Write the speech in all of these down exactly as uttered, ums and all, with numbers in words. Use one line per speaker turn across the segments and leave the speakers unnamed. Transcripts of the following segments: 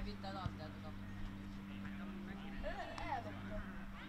Elvitte a labdát a kapus.
Eldobtam.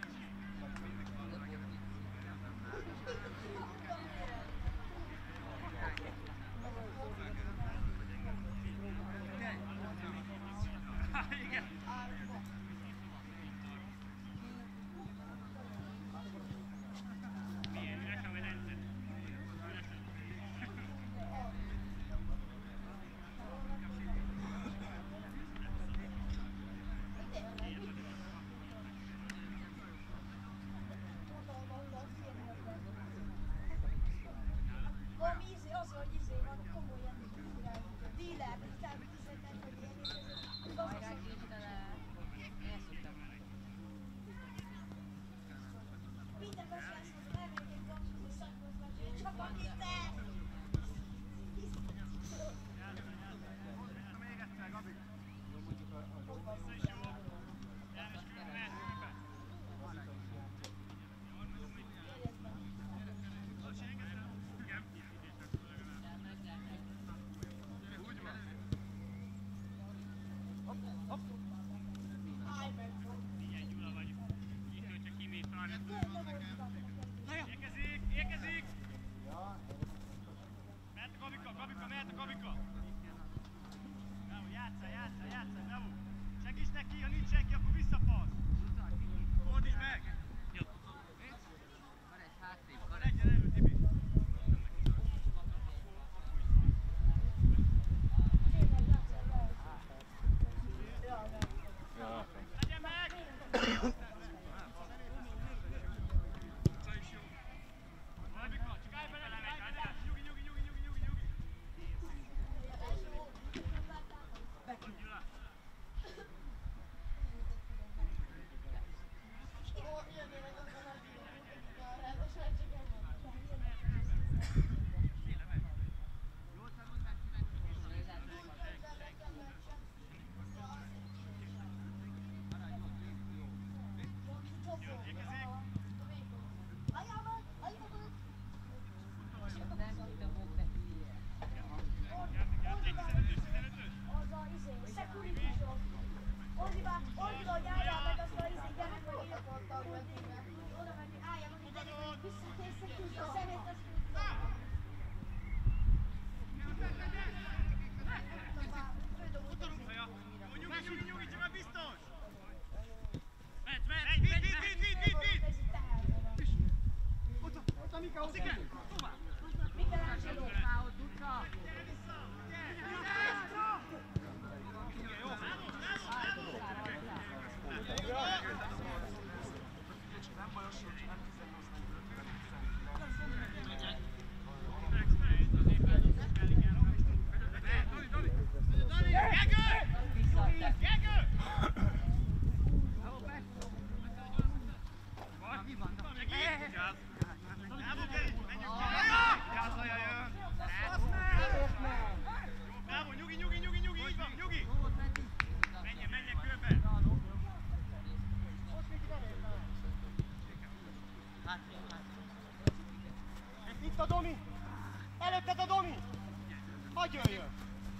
Itt a Domi! Előtted a Domi! Hagyj jöjjön!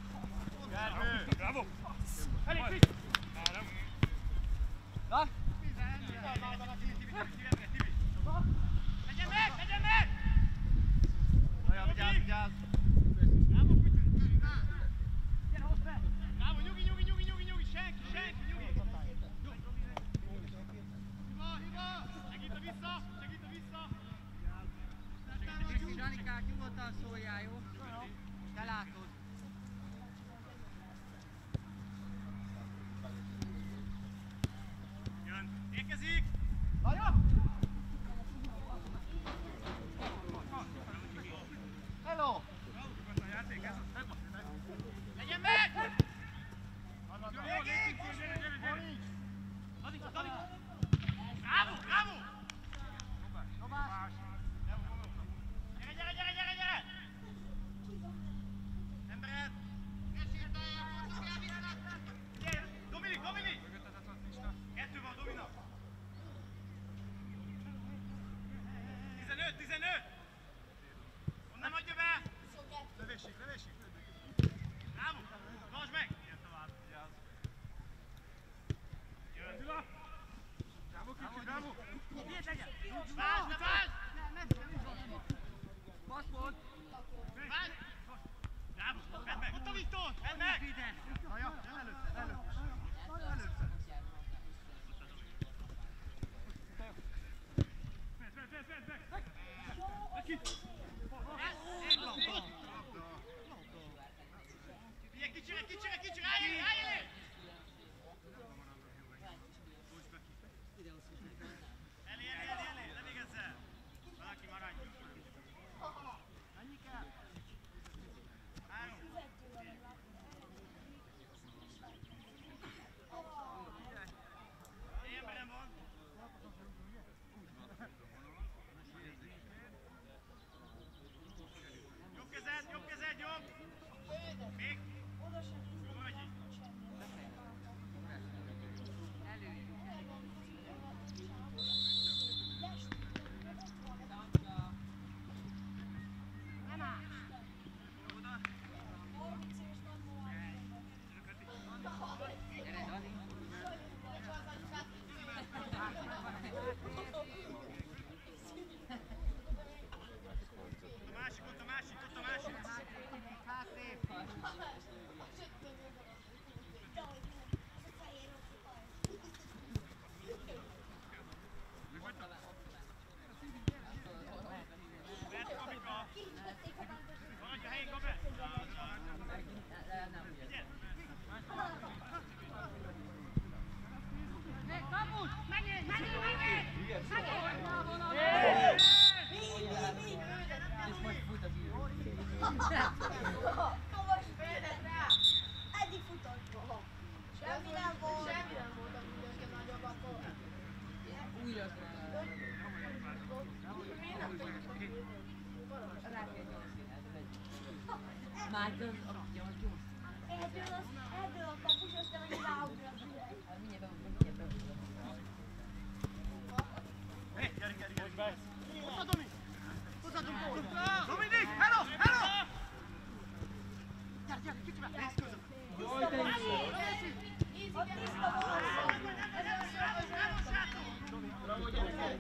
Gergő! Bravo!
Elég fit! Na?
Legyen meg! Legyen meg!
Olyan, vigyázz, vigyázz!
Bravo, Pütő! Gyere, hozd be! Bravo, nyugi, nyugi, nyugi, nyugi, nyugi! Senki, senki, nyugi! Hiba, hiba! Segít a vissza! Segít a vissza!
Zsanikák, nyugodtan szóljál, jó? Te látod.
Jön! Érkezik!
Nagyon! Hello!
Legyen meg! Bravo, bravo! Gyere, gyere, gyere, gyere, gyere! Embered! Gyere, Dominik, Dominik! Kettő van Dominak! tizenöt, tizenöt! Onnan adja be! Lövésig, lövésig! Bravo! Tartsd meg! Ilyen tovább, vigyázz! Várj, ne várj!
Passz volt!
Várj! Bravo, vedd meg! Ott a Viktor! Vedd meg!
Na ja, előtte, előtte. Előtte.
Vedd, vedd, vedd, vedd, vedd! Neki! Figyelj, kicsire, kicsire, kicsire! Állj elé, állj elé! Elé, elé, elé, elé, ne végezzel! Valaki maradjon!
Ennyi kell.
Három! Egy emberem van! Jobb kezed, jobb kezed, jobb! Még! Vagy így! Ott a másik, ott a másik, ott a másik!
Hátrébb.
Vedd, Gabika! Maradj a helyén, Gabi! Figyelj!
Kapus! Menjél! Menjél! Menjél! És most fut a bíró.
Eddig futott. Semmi nem volt. Semmi nem volt, a mindenki nagyobb akkor.
Újra kell. Már az a gyors.
Ebből, az, ebből a kapus aztán meg ráugrott.
Mindjárt beugrok, mindjárt beugrok.
Hé, gyere, gyere, gyere, gyere!
Hozzá, Domi! Hozzá, Domi! Dominik! Hello! Hello! Gyere, gyere, kicsi meg! Nézd közben!
Jaj, te is!
Ott tiszta volt.
Bravo, gyere!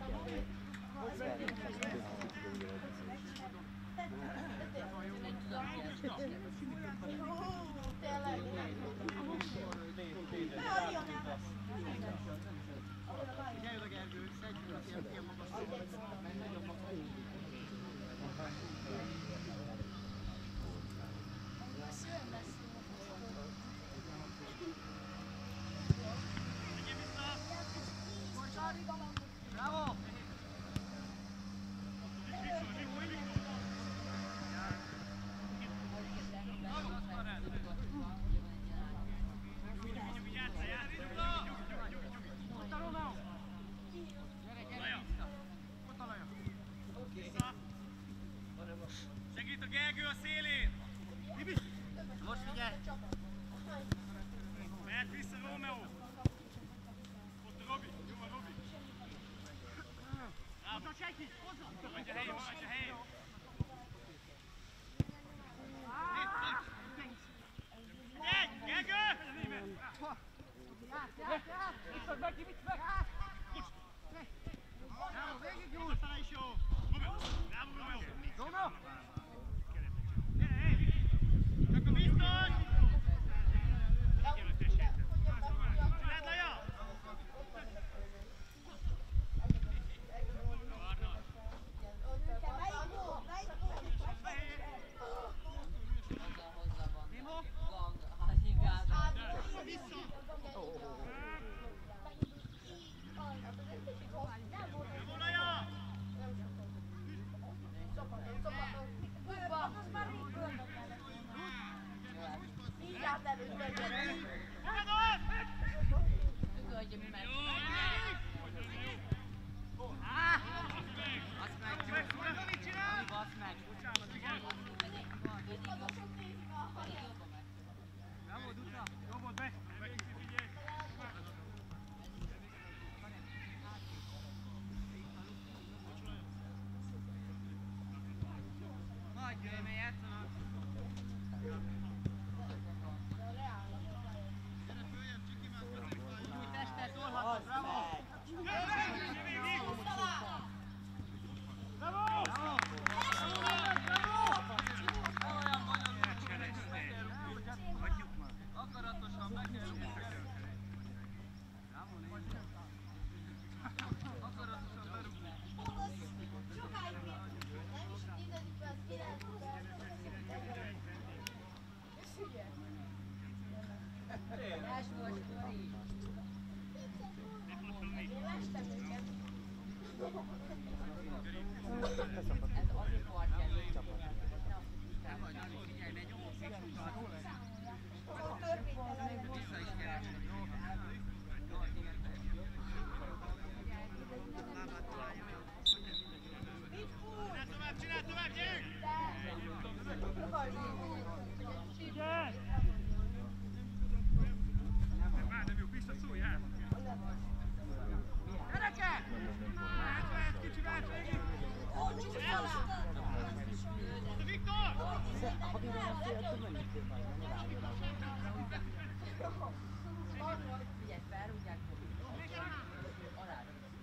Tényleg. Ne adjon el.
Figyelj oda, Gergő, szedjük az ilyen, ilyen magas. Bravo!
Segít a Gergő a szélén!
Most figyelj!
Mehet vissza Rómeó! Ott a Robi, jó a Robi! Bravo! Maradj a helyén, maradj a helyén! Figyelj! Gergő!
Viszont meg, viszont meg! Bravo, végig nyúl!
Aztán is jó! Rómeó! Bravo, Rómeó!
Rómeó!
Csak a biztos! Csináld, Laja!
Melyik gól? Melyik gól?
Hozzá van. Gang, hányigában.
Bravo, Laja!
Az már rég gólnak kellett. Így átlevőtt meg.
Fogadod!
Tudja, mi megy.
Azt meg! Mit csinál?
Basz meg.
Bocsánat, igen!
Bravo, Dutra.
Jó volt, be! Figyelj!
Hagyja, mert játszanak. Új testtel szólhatod, bravo!
Gyere, gyere, gyere, gyere!
Én lestem őket.
Ez azért partja egy csapat.
Nem vagy, Dani, figyelj, ne nyomok szexukat.
Törvénytelen.
Vissza is keresni.
Csinál tovább, csinál tovább, gyerünk!
Igen!
Már nem jó, visszaszólj el!
Gyerekek!
Várj, várj, kicsi, várj, végig! Mondd a Viktor!
Figyelj, felrúgják, alá.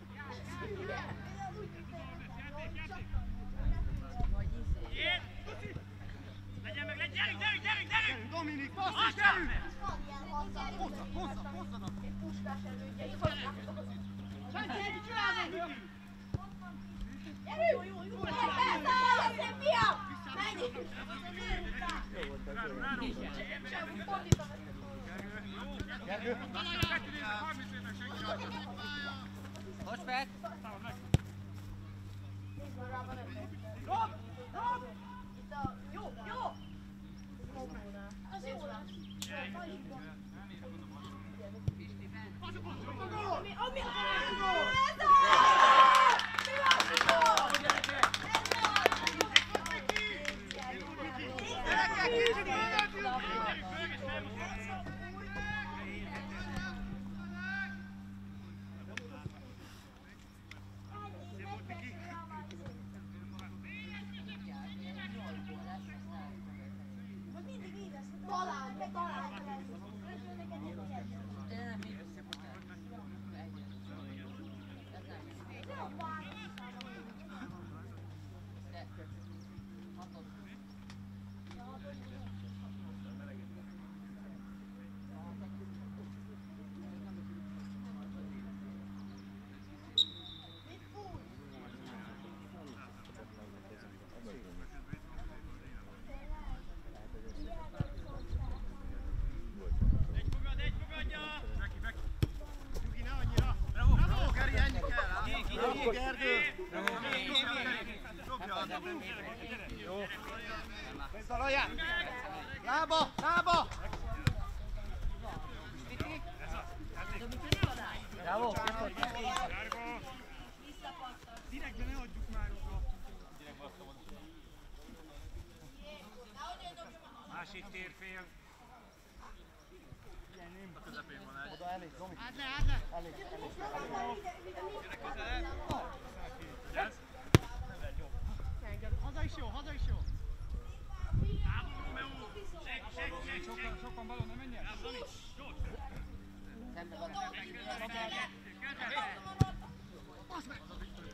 Vagy izé.
Ilyen! Legyen meg, legyen, gyerünk, gyerünk, gyerünk, gyerünk!
Dominik, passz és
Aztán!
gyerünk!
Van ilyen hazzal.
Hozza, hozza, hozzad!
Egy puskás elődje is vannak.
Senki, mit csinálod?
Gyerünk! Jó, jó, jó! Persze, szép fiam! Menjünk!
Várom, várom!
Sem fordítom ezt.
Gergő!
harminc évnek senki rajta!
Most fel!
Nézd már rá, van ötven.
Rob! Rob!
Itt a... Jó, jó! Mókónál. Az jó lesz. Jó, majd itt van. Ami, ami... Ez az! Mi van, Mikor?
Gyerekek, kicsit
Talán, de talán lesz. Közülnek egy egyet.
De nem még összepotál. Ez nem.
Nem bár.
De hatod.
Mit fúj?
Egy fogad, egy fogadja! Neki, neki! Nyugi, ne annyira! Bravo! Bravo!
Geri, ennyi kell, á?
Még, még,
Bravo,
még.
Gergő!
Dobja!
Jó. Nézd a laját! Lába, lába! Bravo!
Sárga! Direktbe ne adjuk már oda! Másik térfél. A közepén van egy.
Oda elég, Domi.
Át le, át le!
Elég, elég.
Gyere közelebb! Figyelsz? Haza is jó, haza is jó! Bravo, Romeo! Senki, senki, senki! Sokan, sokan balon, ne menjen! Bravo, Dani! Gyors!
Szembe van.
Basz meg!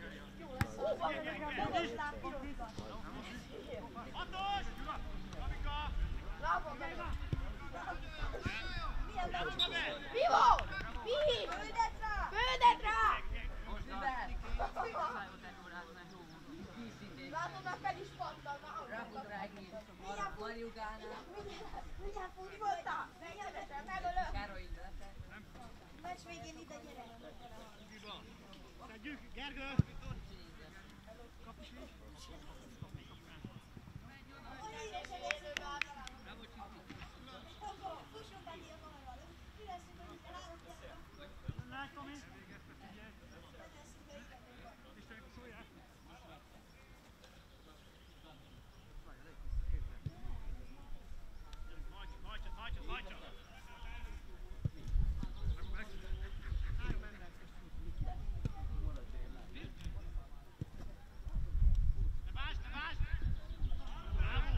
Hatos! Kamika!
Bravo, Gyula! Milyen
Bravo, Gaber!
Vivo! Mi? Földet rá! Földet rá! Látod, már fel is pattan, már
Rakod rá egész. Marjugálnál.
mindjárt fog, mi voltál? Megjelentesen, megölök!
Károly lefel.
Meccs végén ide gyere!
Szedjük! Gergő! Kapus is!
A híres előzőbe általában. Akkor, fusson benni a kamerával. Mi lesz, hogy itt három gyerek?
Lát, Tomi! Istenek, szóljál! Hajtsad, hajtsad, hajtsad! Három ember. Ne báns, ne báns! Bravo!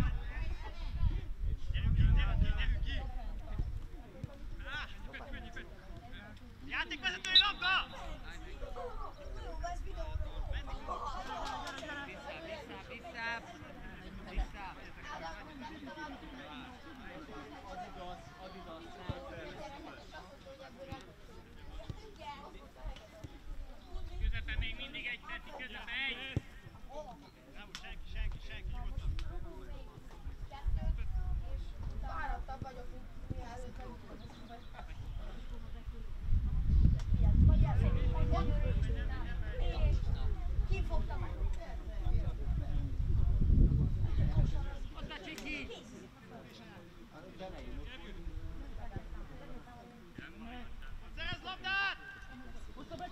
Gyerünk ki, gyerünk ki, gyerünk ki! Á, nyugodj, nyugodj, nyugodj! Játékvezetői labda!
Jó, ez videóról.
Vissza, vissza, vissza. Vissza. Közepen még mindig egy teti, közepe egy.
Bravo, senki, senki, senki, nyugodtan!
Fáradtabb vagyok, mint mielőtt megmutatom.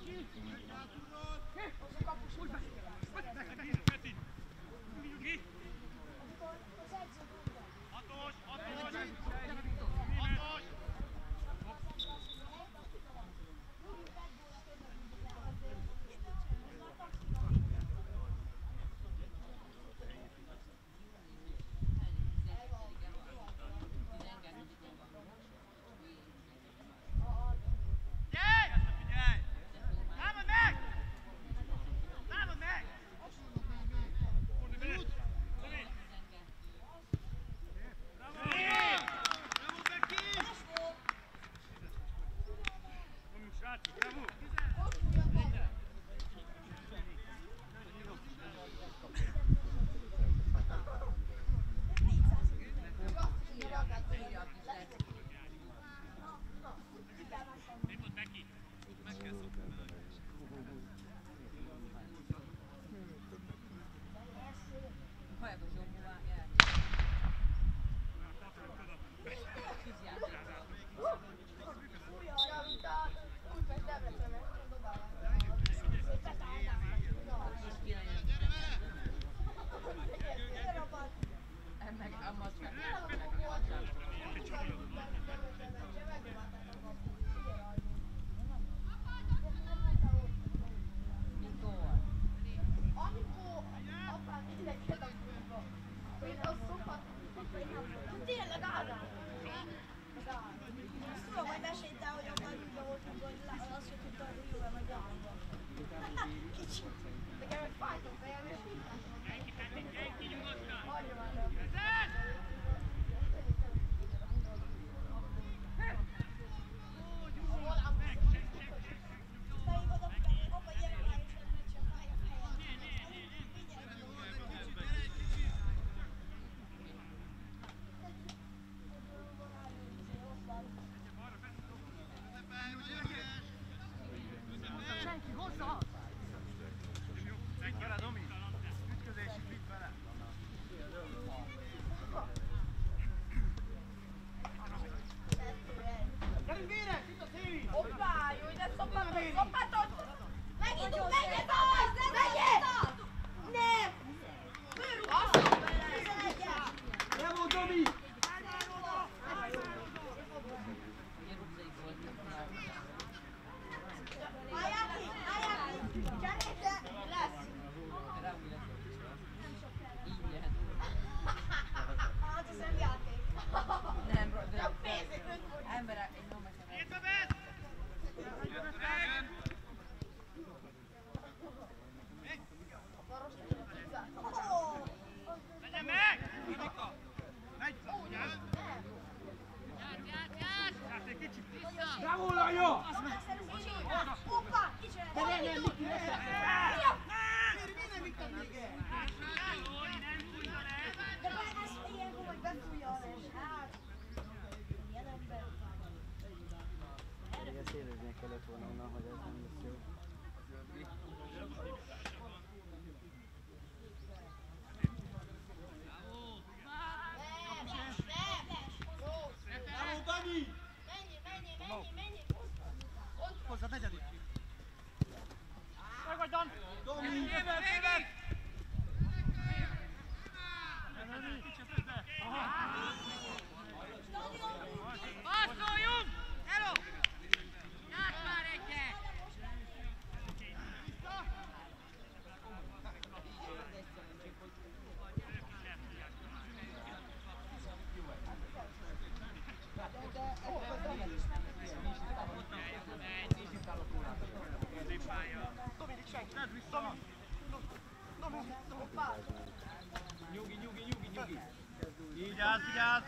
Vigyázz, vigyázz!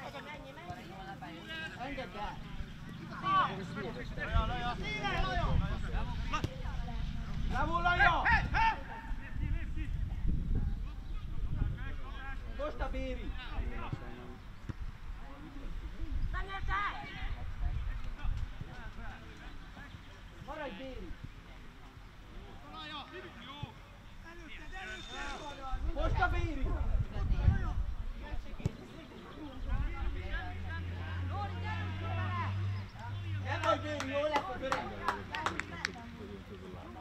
Engedd el!
Laja, Laja!
Bravo, Laja! Most a Béri! Maradj, Béri! Most a Béri! Nem vagy Béri, jól lesz a görög!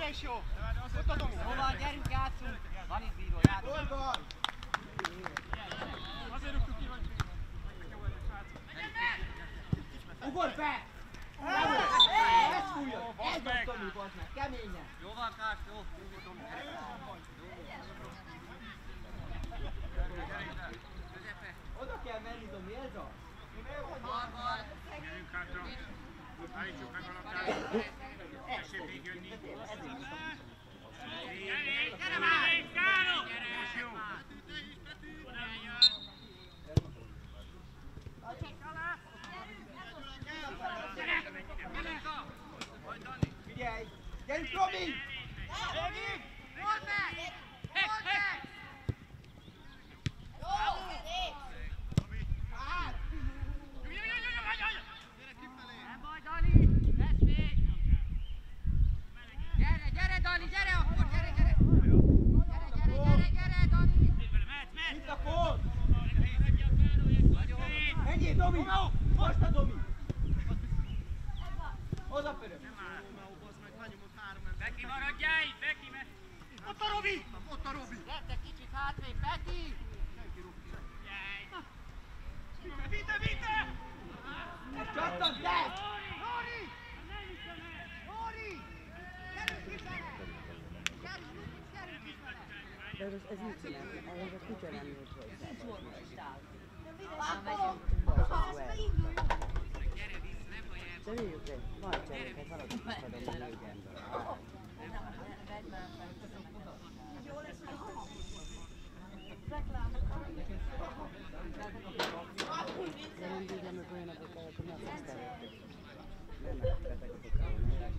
Erre is jó! Ott a Domi!
Hova, gyerünk, játszunk! Van itt bíró, játszunk!
Hol van?
Azért rúgtuk ki, hogy jó vagy a srác.
Ugorj be!
Bravo!
Ez fújja! Ez a Tomi, bazd meg, keményen!
Jó van, Kárs, jó! Jó, Domi, gyere! Közepe!
Oda kell menni, Tomi, ez az!
Harban!
Gyerünk hátra. Állítsuk meg a labdát. Tessék még jönni. Gyere, gyere már! Káro! Most jó!
Figyelj! Gyerünk, Robi!
Hol meg! Hol meg! Nem baj, Dani! Lesz még! Gyere, gyere, Dani, gyere akkor! Gyere, gyere! Gyere, gyere, gyere, gyere, Dani!
Itt a pont!
Nagyon!
Menjél, Domi! Most a Domi! Oda pörög!
Beki, maradjál itt! Beki, mert...
Ott a Robi! Ott a Robi!
Gyertek kicsit hátrébb, Beki!
Vite, vite!
Csattan, te!
Lóri! Lóri! Gyerünk kifele! Gyerünk, gyerünk kifele!
De ez, ez mit csinálni? Ahhoz a kutya nem jött hozzá.
Gyere vissza, nem baj, el.
Cseréljük egy nagy cseréket, haladunk adom a négy ember. De mindig nem olyanokat, akkor nem fogsz terülni. Nem betegedek el.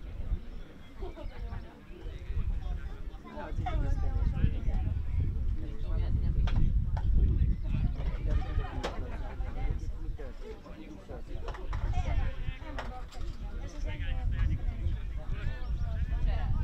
Na, az így intézkedés. Mi történt? Mi történt?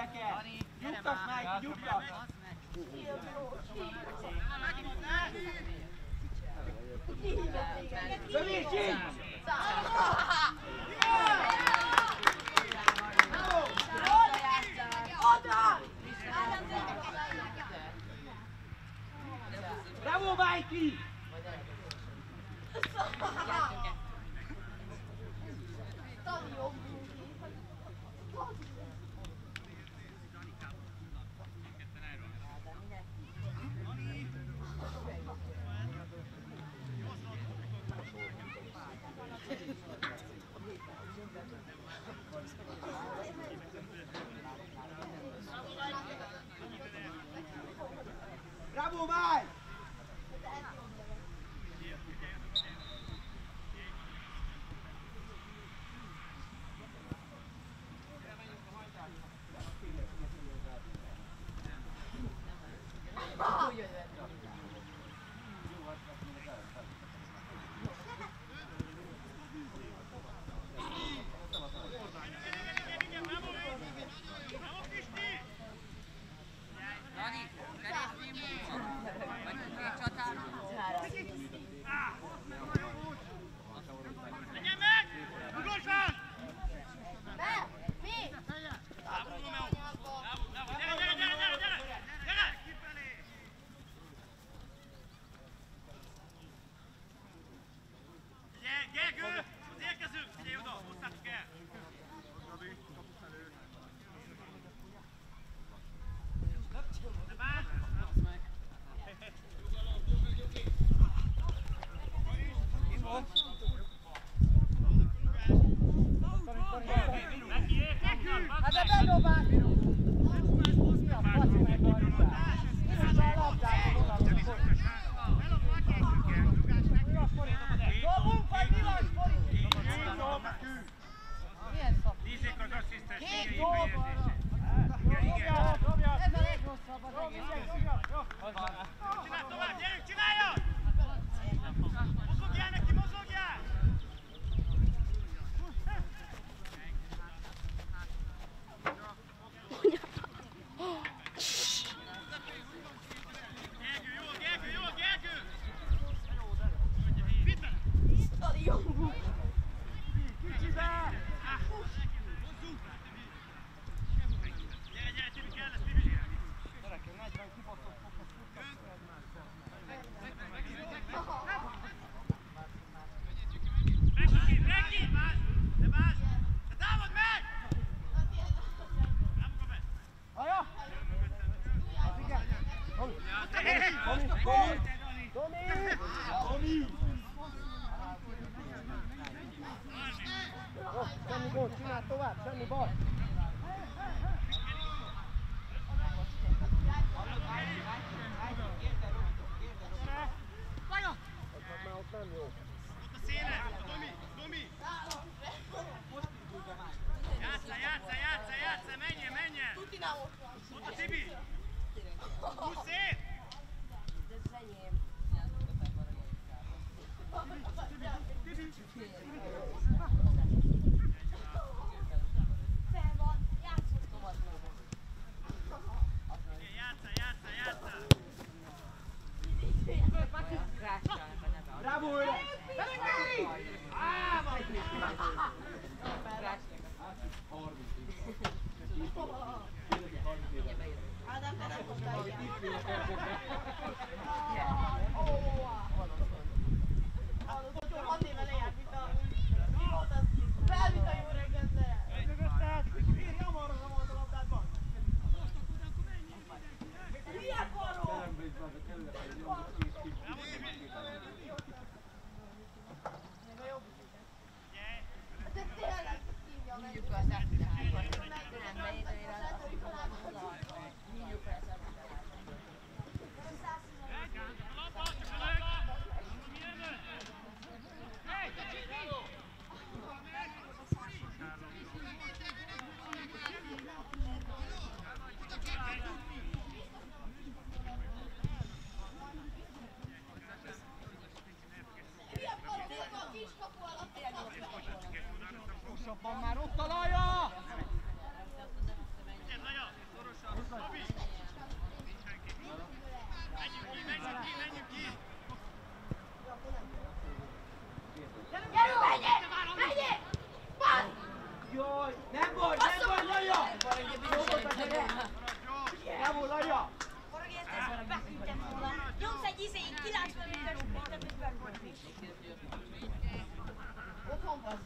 gyereket! Nyugtass meg, nyugtass! Lövési! Bravo, Mikey! Bravo, Mike!
Dani, keresztül vagyunk még csatában.
Legyen meg! Ugorsan!
Mi?
Bravo, Romeo! Bravo, bravo! Gyere, gyere, gyere, gyere, gyere! Gyere! Figyelj, Gergő! Az érkezők! Figyelj oda! Hozzátok el! De várj!
Hát de bedobál! Mi a faci megharítás? Kicsit a labdát vonalon. Dobunk, vagy mi van, Spori? Milyen szak?
Nézzék az asszisztens
Két
figyelj
dob!
beérzése!
Ez a legrosszabb az egész.
Csinálj tovább, gyerünk, csináljad! Mozogjál neki, mozogjál! Gergő, jó, Gergő, jó, Gergő! Vidd bele!
Kicsibe!
Hozzuk! Gyere, gyere, Tibi, kell lesz, Tibi!
Gyerekek, negyven kibaszott fokos
Megki, megki! Ne várj! Ne támad meg! Nem fogom be!
Haja! Az igen! Tomi! Tomi! Tomi! Tomi! Tomi! Jó, semmi gond, csináld tovább, semmi baj! Az már ott nem jó.
Ott a szélen! Tomi! Tomi! Játsszál, játsszál, játsszál, játsszál! Menjen, menjen! Ott a Tibi! Húsz szét! Játsszál, játsszál, játsszál!
Bravo, öreg! Á, Majki! Van már ott találja!
Gyere, nagyon! Menjünk ki, menjünk ki, menjünk ki!
Gyere, menjél! Menjél! Passz!
Jaj, nem volt, nem volt, Laja! Jó volt a gyere! Nem volt, Laja!
Forog érted, beküldtem volna. Nyomsz egy izéig, kiláncban mindent, mindent, mindent volt. Otthon van.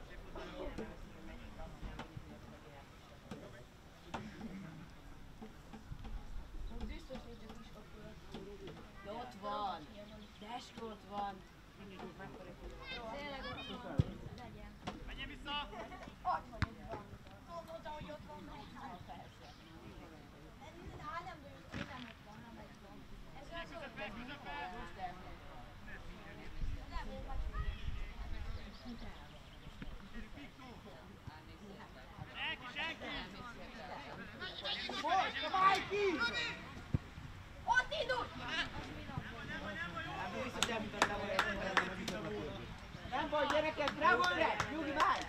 De ott van. Deska ott van.
Tényleg ott van. Legyen.
Menjél vissza!
Ott van, ott van. Mondta, hogy ott van, mert hát persze. Hát nem lőtt, nem ott van, nem ott van. Ez az
Közepe, közepe!
nem volt meg.
Senki, senki!
Most, a Májki!
Ott indul!
Nem baj, gyerekek, Dragonre! Nyugi, várj!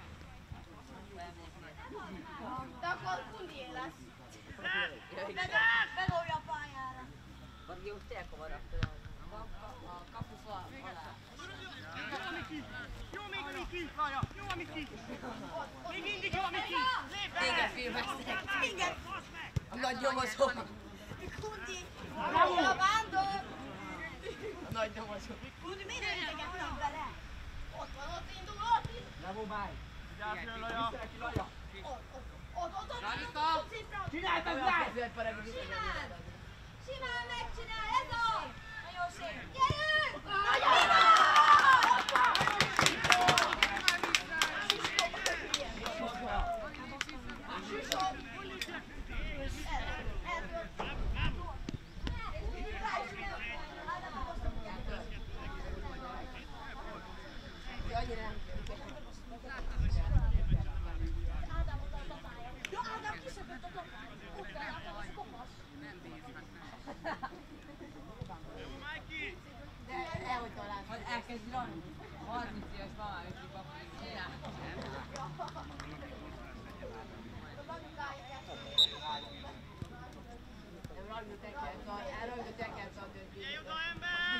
De akkor Kundié lesz. Bedobja a pályára.
Valaki most elkavaradta a kapufa alá.
Jó a Miki! Jó még a Miki! Laja, jó a Miki! Még mindig jó a Miki! Lépj bele!
Téged filmeztek.
Igen.
A nagy nyomozó.
Kundi. A vándor.
A nagy nyomozó.
Kundi, miért nem idegettem vele? Ott van, ott indul, ott indul.
Bravo, Máj!
Vigyázz, jön Laja!
Vissza neki, Laja!
Ott, ott, ott, ott, ott.
Ralika!
Csinálj meg, Máj!
Simán. Simán megcsinál, ez az. Nagyon szép. Gyerünk! Nagyon! Jó, Ádám kiszökött a dobány. Ott van, akkor az kopasz.
Jó, Mikey!
De elhogy talán. Ha elkezd ranni. harminc éves mamám ötlik akkor csinál. Nem rajta tekert a, elrajta tekert a döntő.
Figyelj oda, ember!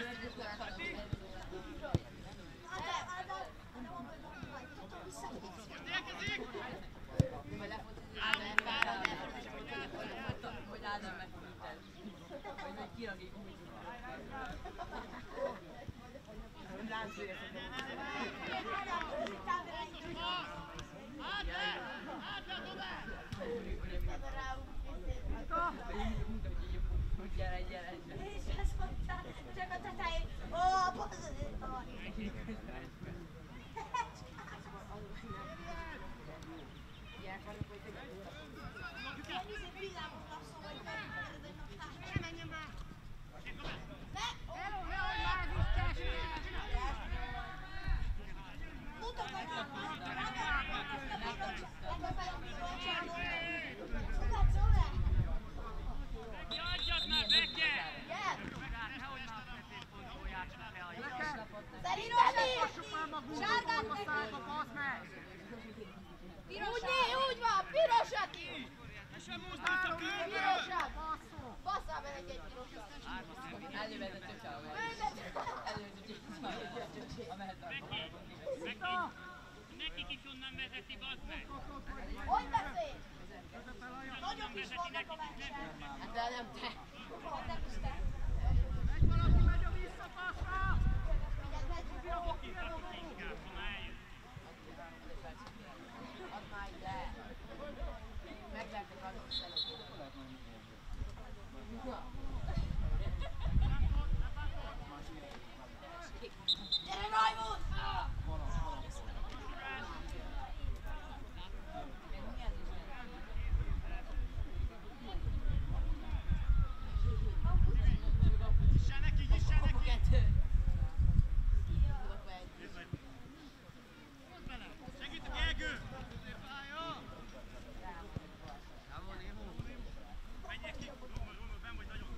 Ádám, Ádám, nem mondom, hogy dobány. Tudom, visszakész.
Érkezik!
Majd lefotózunk Ádám, hogy Ádám megfűtel. Vagy majd kiragik úgy.
Át le! Át le, dobál!
Gyere, gyere, gyere.
És ezt mondta, csak a tetején. Ó, bazdmeg!
Gyere, vannak, hogy tegyek.
Ilyen izé villámoknak szól, hogy megkérdezed egy naptár.
Menjen be!
Ne!
Hello, nehogy már az is tessék!
Mutogatják már! Ebben fel a pillanatjáról. Mutatszol le!
Beki, adjad már, Beki!
Gyere!
Nehogy már középpontból játssanak el a jól.
Szerintem is! Sárgát
A
neki!
szájba, bassz meg!
Úgy, né, úgy van! Pirosat is!
Ne sem mozdulj a körből!
Pirosat!
Basszó!
Basszál bele egy egy pirosat!
Elővezet a csávó. Elővezet a csávó. A mehet
Beki! Beki! Nekik is onnan vezeti, bazd meg!
Hogy beszél? Nagyok is vannak a meccsen.
Hát de nem te.
Nem is te.
Megy valaki, megy a visszapaszra!
Mindjárt megyünk.
Inkább, ha már eljön.
Add már ide. Megvertek azok szelekét.
Gyere, Rajmund!
Nyissál neki, nyissál neki!
Kettő.
Hozd bele! Segítek, Gergő! Menjek ki! Rómol, Rómol, benn vagy nagyon!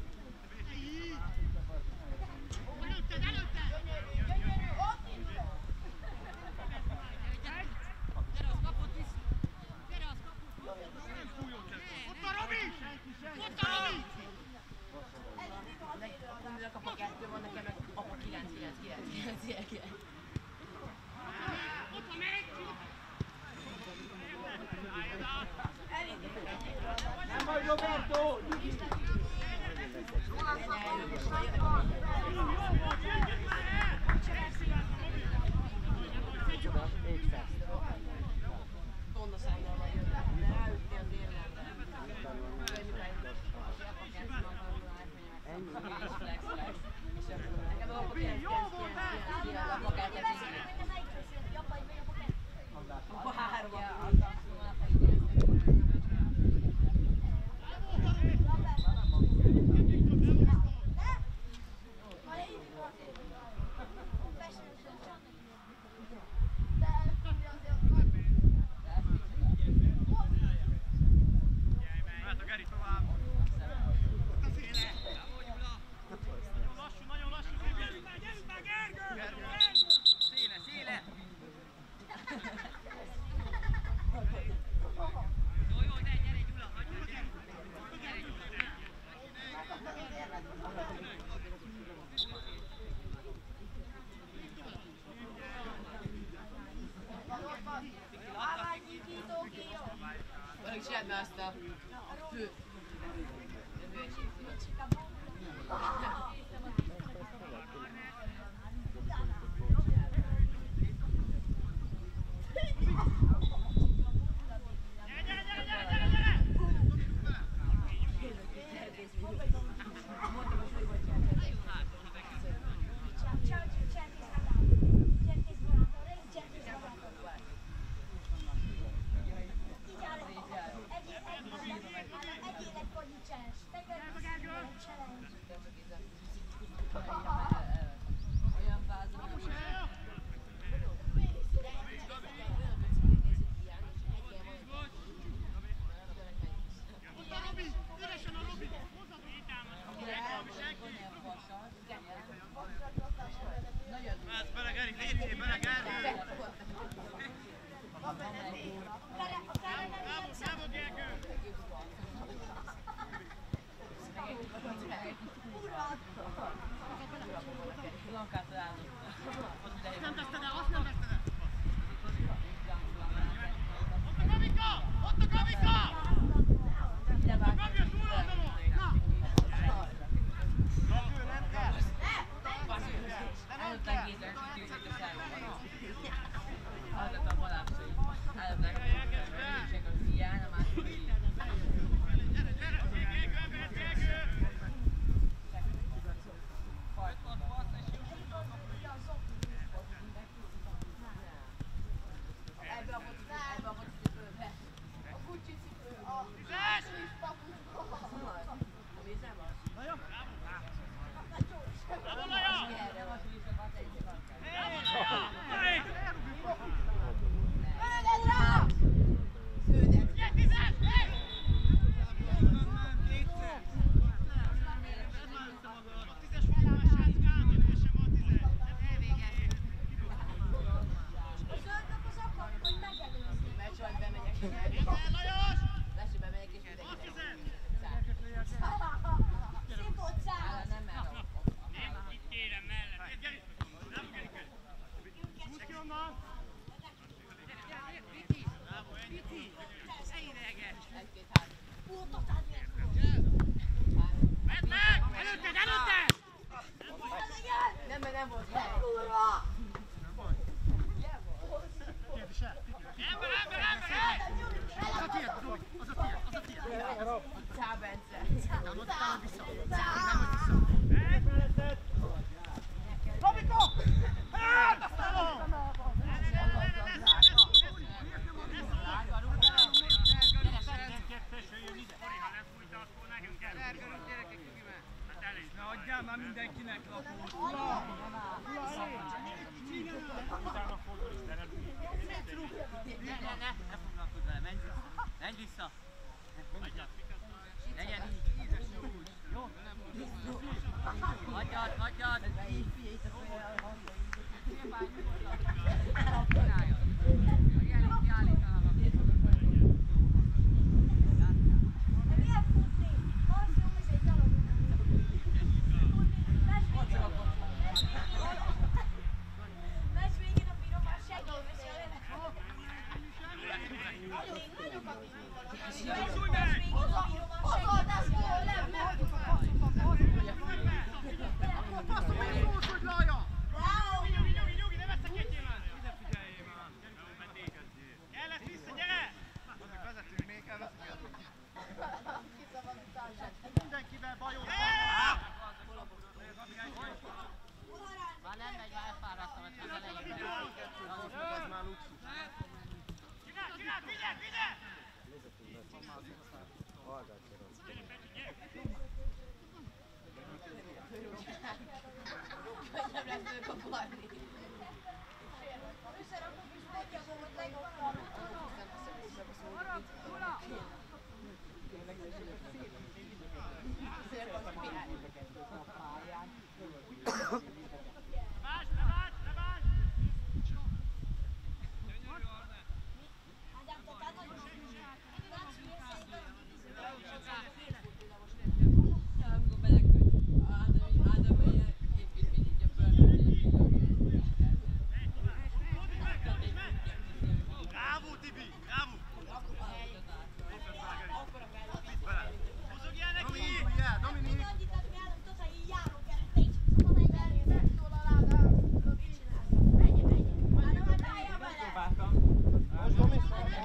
Valaki csináld be azt a fő...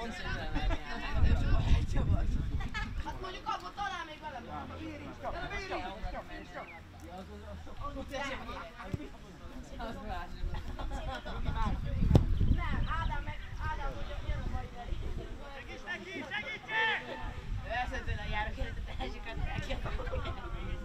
Hát mondjuk abban talán még velem van. Nem, Ádám meg, Ádám jön a majd elég.
Segíts neki, segítség!
Persze tőle járok, én a tehetseket megkérdezem.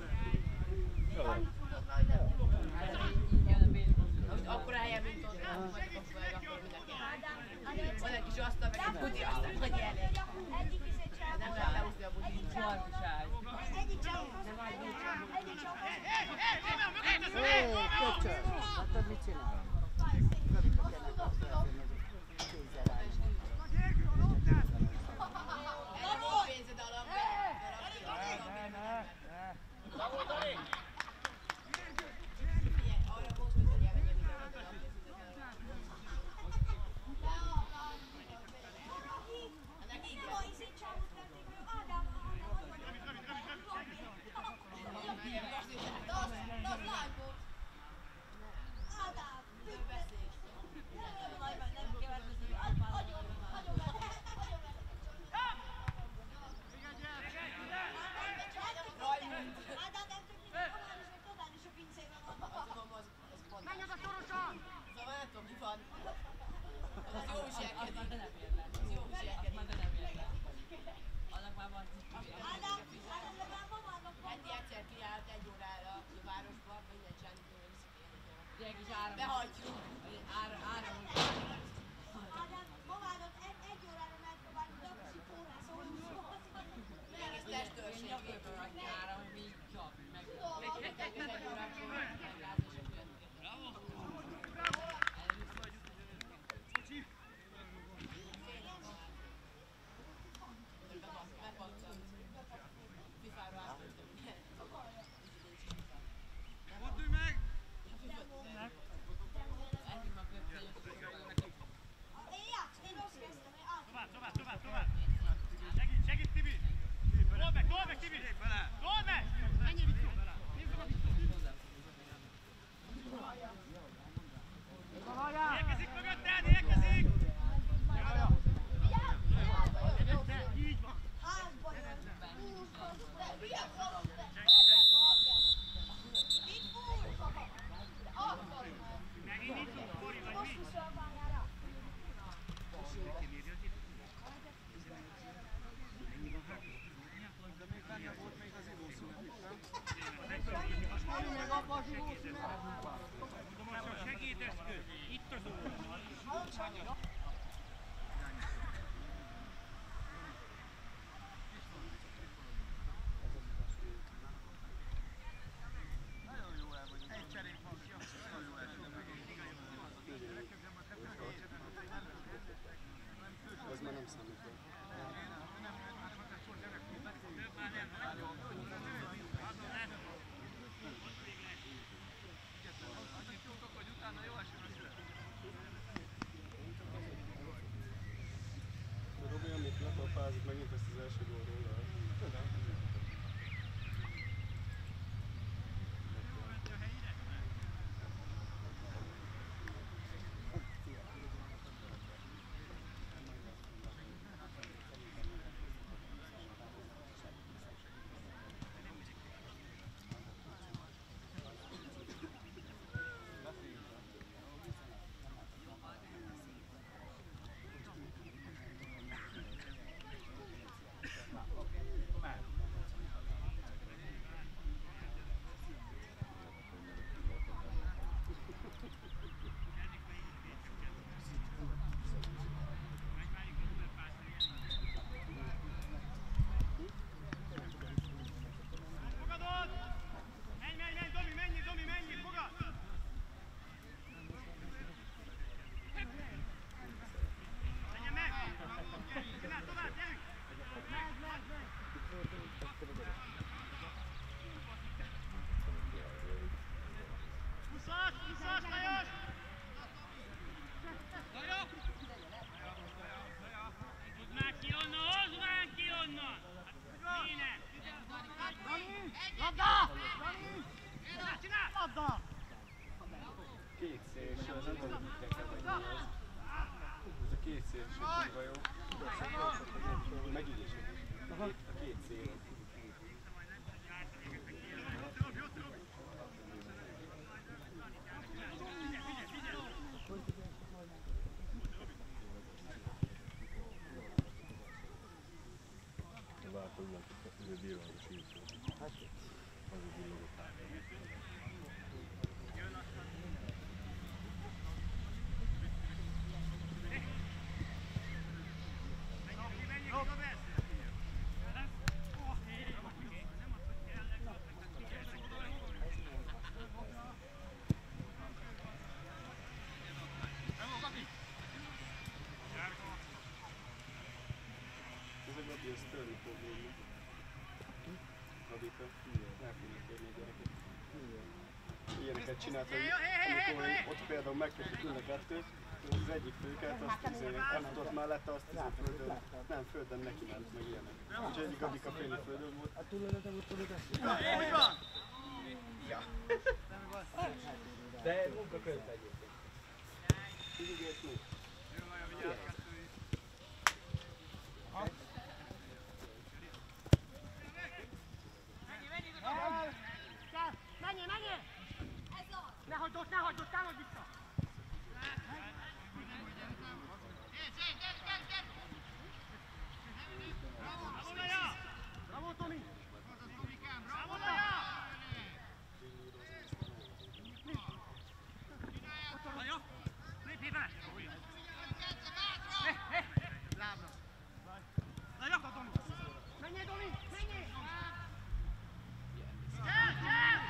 Akkor helyen, mint ott, nem vagyok a föld, akkor mindenki. Van egy kis asztal, meg egy budi asztal, hogy elég. Nem lehet leúzni a budit.
Egyik csáv, egyik csáv.
Hé, hé, Rómeó, mögött az
Hé,
Rómeó!
köcsög! Látod, mit csinál? Gabitok ennek azt mondja, hogy kézzel állj.
Erre van pénzed a labdát. Arra volt, hogy elmegyek ide, hogy a
Menj oda szorosan!
Szóval nem tudom, mi van. Az jó viselkedik. Az jó viselkedik.
Annak már van
Ádám, Ádám, de már mamának van. Heti egyszer kiállt egy órára a városba, minden csinálni tőle visszakérdező.
ilyen kis áram.
Behagyjuk.
Ára, áram.
Ádám, mamának egy, egy órára megpróbálni, de akkor is órá szól. Egész testőrség.
Én nyakörbe vagy áram, így csap. Meg.
Egy órára megláz, és akkor jön.
Fordulj meg! Tovább, tovább, tovább, tovább! Segít, segít, Tibi! Tolj meg, tolj meg, Tibi! Tolj meg! Menjél vissza! Nézd meg a vissza! Érkezik mögötted, érkezik! Így van!
Házba jön. De milyen szarok te? Mit fúr? Akkor.
Megint itt van, Kori, vagy mi? Segédeszköz, itt az óra. Egy cserék van ki, nagyon jó első.
Az már nem számít.
Robi, amit letapázik megint ezt az első gólról.
Fogadod! Menj, menj, menj, Domi, menj, Domi, menj, fogad! Menjen meg! Csinál, tovább, gyerünk! Húszas, húszas, Lajos! Hozd már ki onnan, hozd már ki onnan! Kéne!
Labda!
Csinál, csinál!
Labda!
Két szélső, az nem tudom, mit kell kezdeni. Ez a két szélső kurva jó. Megidézsük. A két szél. Ezt törni fog végig. Adika. El fogjuk érni a gyerekek. Ilyeneket csináltam, amikor ott például megkötött ülne kettőt, az egyik főket, azt izé, azt ott mellette, azt izé földön, nem földön neki ment, meg ilyenek. Úgyhogy egyik Adika féli földön volt.
A túlölöttem úgy tudod ezt?
Úgy van! Ja.
De munka közben egyébként.
Figyelj, mi?
Menjél, menjél! Ne hagyd ott, ne hagyd ott, támadj vissza! Bravo, Tomi! Bravo, Laja! Laja! Lépjél be! Lábra! Laja! Menjél, Tomi! Menjél! Gyere, gyere!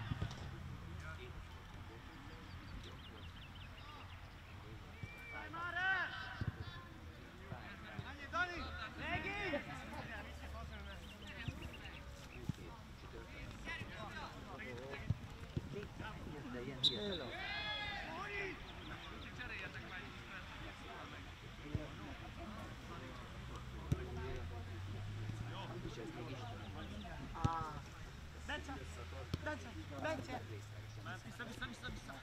Vissza, vissza, vissza, vissza!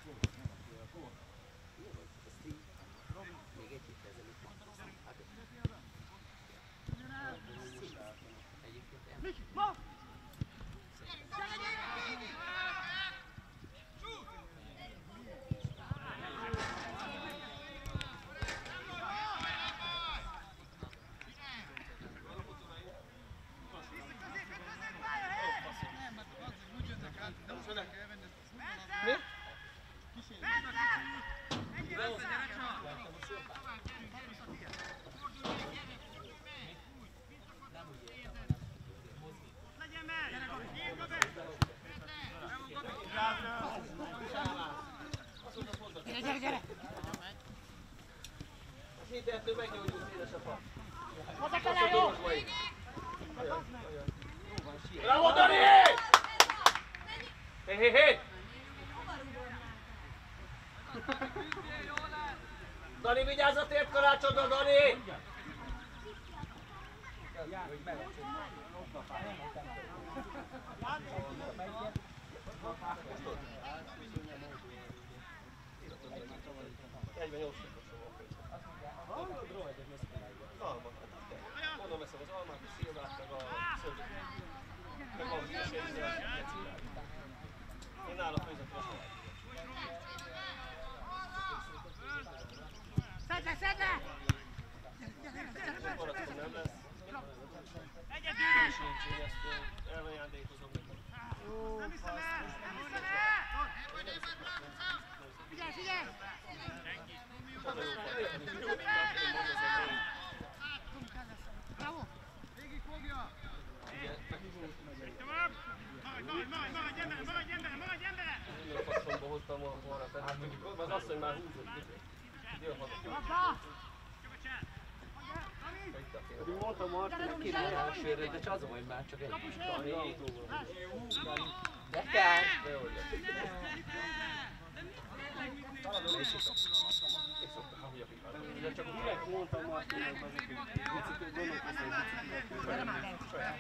Még egy héttel ezelőtt mondtam. Egyébként
Miki, ma! Gyere, gyere, gyere!
A hétettől megnyújtjuk édesapa.
Hozzá kell el, jó!
Bravo, Dani! Hé, hé, hé! Dani, vigyázz a térkarácsodra, Dani!
negyvennyolc Hallod, rohagyok messze. Alma. Mondom, eszem az almát, a szilvát, meg a szöget. Meg van kísérlőző. Én nála főzök a saját.
Szedd le, szedd le!
Maradszó nem lesz.
Egyedül!
Sincs, én ezt elajándékozom neki.
Nem hiszem el! Nem hiszem el! Figyelj, figyelj!
Oda jó fel.
Bravo! Végig fogja! Tovább! Maradj, maradj, maradj embere, maradj embere, maradj embere!
Én a faszomba hoztam volna, tehát az asszony már húzott. Jó, haza.
Labda!
Pedig mondtam Martinak kéne elsőre, de csak az, hogy már csak egy Dani autóval.
De kell!
De jó lesz. És szoktam, ahogy a pikát. De csak direkt mondtam Martinak, azért, hogy picit gondolkoztam, hogy picit saját.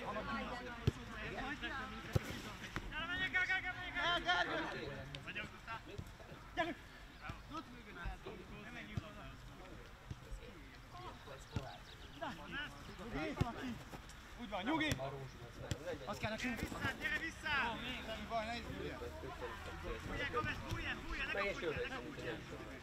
van, nyugi!
Azt kell nekünk.
Gyere vissza, gyere vissza!
Nem baj, ne izgulj.
Ugye, Gomez, fújjál, fújjál, ne kapulj, ne kapulj!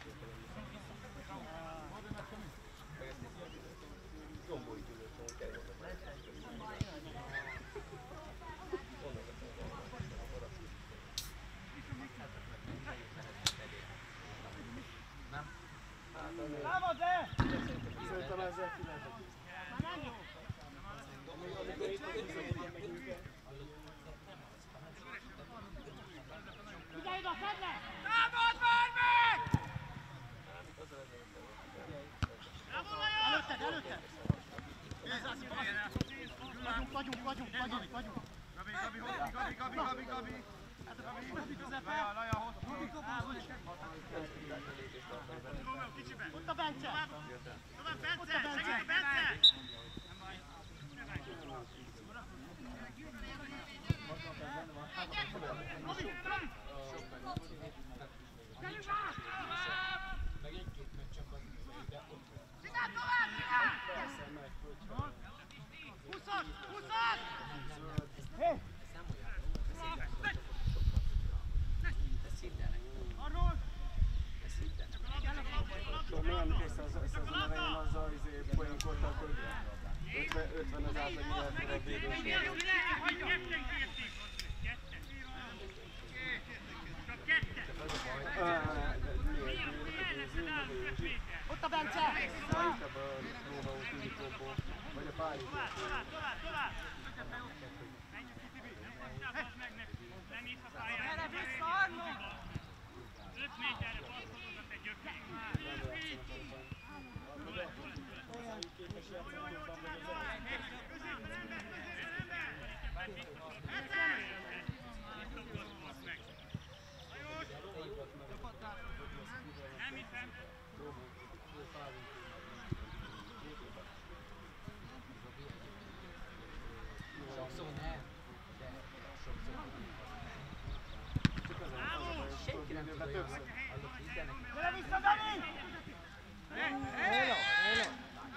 Támad le!
Szerintem ezzel ki lehet.
Már nem jó.
Amikor itt tizenegyek őket.
Figyelj oda, fedd le!
Támad már meg!
Előtted, előtted! Vagyunk, vagyunk, vagyunk, vagyunk, vagyunk.
Gabi, Gabi, Gabi, Gabi, Gabi, Gabi!
Gabi közepe!
Laja, Laja, hosszú!
Rómeó, kicsibe! Ott a Bence!
Tovább, Bence!
Ott a Bence!
Segíti, Bence!
Robi, Robi! Gyerünk rá!
Csinál tovább, csinál!
Húszad! Húszad! Hé! Arról!
Tudom, milyen része az összezon elején azzal izé poénkoltak, hogy ötven az átlagilag a védőség.
Hogy ketten kérték! Ketten! Csak ketten!
Ott a Bence!
Inkább a Rómeó Filipóból, vagy a Párizs.
Tovább, tovább, tovább, tovább! Menjünk ki, Tibi! Nem passzál, bazd meg neki! Nem írt a pályára!
Gyere vissza, Arno!
öt méterre passzolódott egy gyökér! Középen ember, középen ember! Nem hiszem!
Sokszor nem, de sokszor nem. Senki nem tudja, hogy hallott mindennek.
Gyere vissza, Dani!
Hello, hello.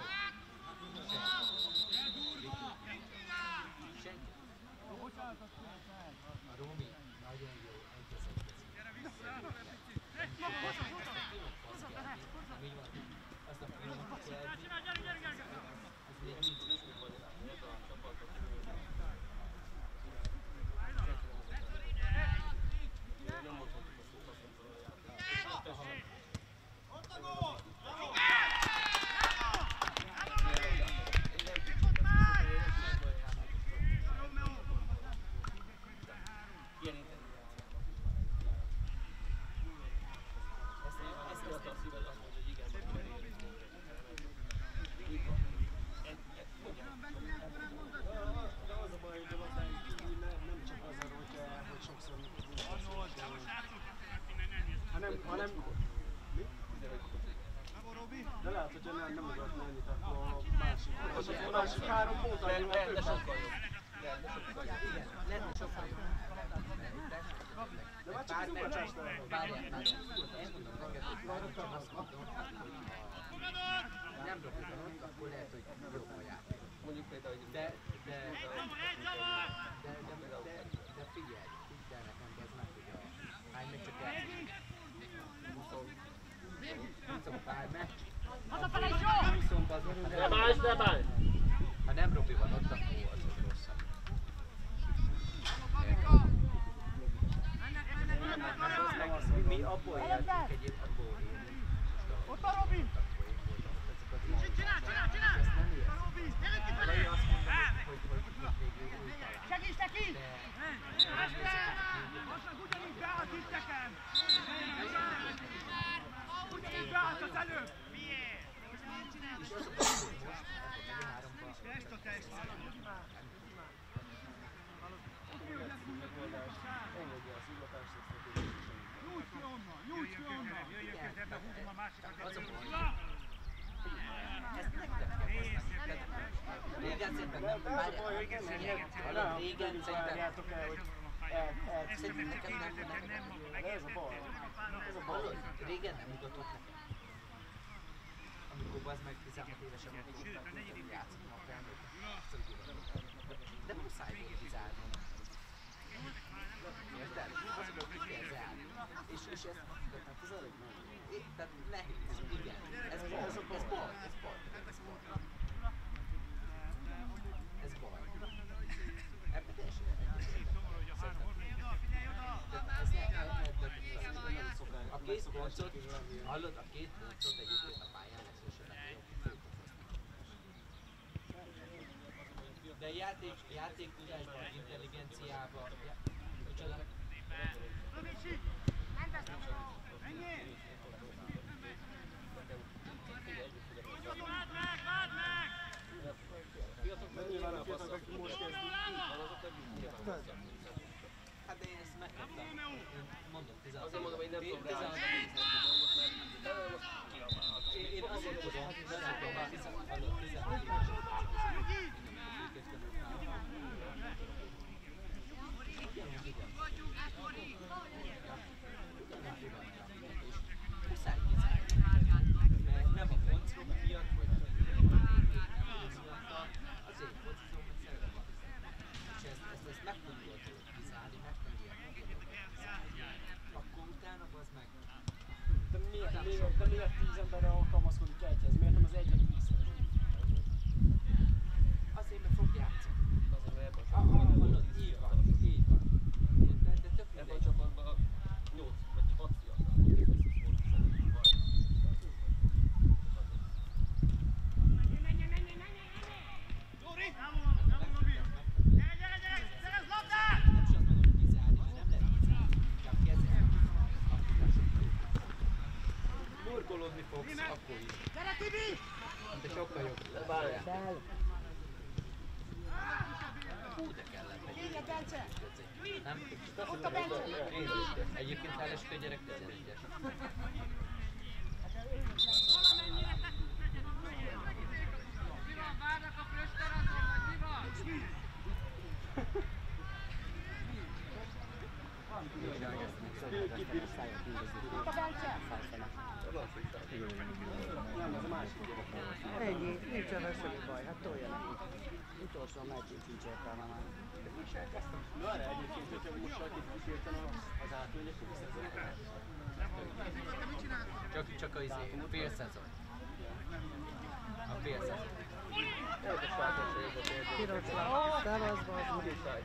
Senki. A Rómi nagyon jó egyezett.
Gyere vissza!
Mi van? Azt a filmet kell.
Csinálj, gyere, gyere, gyere!
Ez még nincs.
De lehet, hogyha nem, nem ugatna ennyit, akkor a másik, a másik három pont annyival több.
De sokkal jobb. Igen, lenne sokkal jobb.
De már csak az ugatás lehet.
Várjál, várjál. Ezt mondom neked, hogy várjál, azt mondom, hogy ha nem dobjuk, akkor lehet, hogy jobb a játék. Mondjuk például, hogy de, de, de, de, de, de figyelj, figyelj nekem, de ez meg tudja. Hány meg csak játszik. húszom pár meccs.
Hazafele is jó!
húszom az ne bánj, ne bánj! Ha nem Robi van ott, akkor az ott rosszabb. Mi abból jelentünk egyéb, abból élünk.
Ott a Robi!
Csinál, csinál, csinál! Gyerünk ki felé!
Segíts neki!
Lassan ugyanígy beállt itt nekem! Ugyanígy beállt az előbb! Miért? Test a test!
Engedje a szigatást, ezt a tényleg.
Nyújts ki onnan! Nyújts ki onnan! Jöjjön közben, húzom a másikat!
Az a baj. Ezt régen szerintem nem, várjál, régen szerintem, régen szerintem, szerintem nekem nem, nem,
Ez a baj. Ez a baj.
hallod? Régen nem ugatott nekem. Amikor az meg tizenhat évesen volt, akkor játszottam a felnőtt. de muszáj volt kizárnom. Érted? Azokat ki kell zárni. És, és ez, tehát ez elég nehéz. Tehát nehéz, igen. Ez baj, ez baj, ez baj, ez baj. Ez baj. Ebben teljesen a két poncot, hallod, a két poncot egyébként a pályán legszívesebben jobb. De játék, játéktudásban, intelligenciában, ja, micsoda?
Nyilván a fiatalok, akik most kezdik,
Hát de én ezt megkaptam. Én mondom, tizenhat.
Azért mondom, hogy nem tudom rá.
Én azért tudom, hogy nem tudom rá tizenhat. Muszáj kizárni. Mert nem a foncok miatt, vagy az én focizom, hogy szeretem. És ezt, ezt, ezt meg tudod kizárni, meg tudod kizárni. Akkor utána az meg.
De miért, miért, de miért tíz emberre alkalmazkodik egyhez? Miért nem az egyet tízszer?
Azért, mert fog játszani. Hallod, így van, így van. De, de tök
Ebben a
mindegy.
csapatban nyolc vagy hat fiatal.
Nem is azt mondom, hogy kizárni, mert nem lehet kizárni. Csak kezelni. Burkolódni fogsz, akkor is. De sokkal jobb. Hú, de kellett egy. Nem?
Ott a Bence!
Én is. Egyébként hálás a gyerek tizenegyes.
Várnak a frösteraszon, vagy mi van?
Ott a Bence!
nem, az a másik gyerek.
Ennyi, nincs ebben semmi baj, hát toljanak. Utolsó meccsén sincs értelme már.
Na erre egyébként, hogyha most valakit kísérten az átmegy, akkor visszaszerzett.
Csak, csak a izé, a fél szezon. A fél szezon.
Pirocla, szevasz, bazd meg.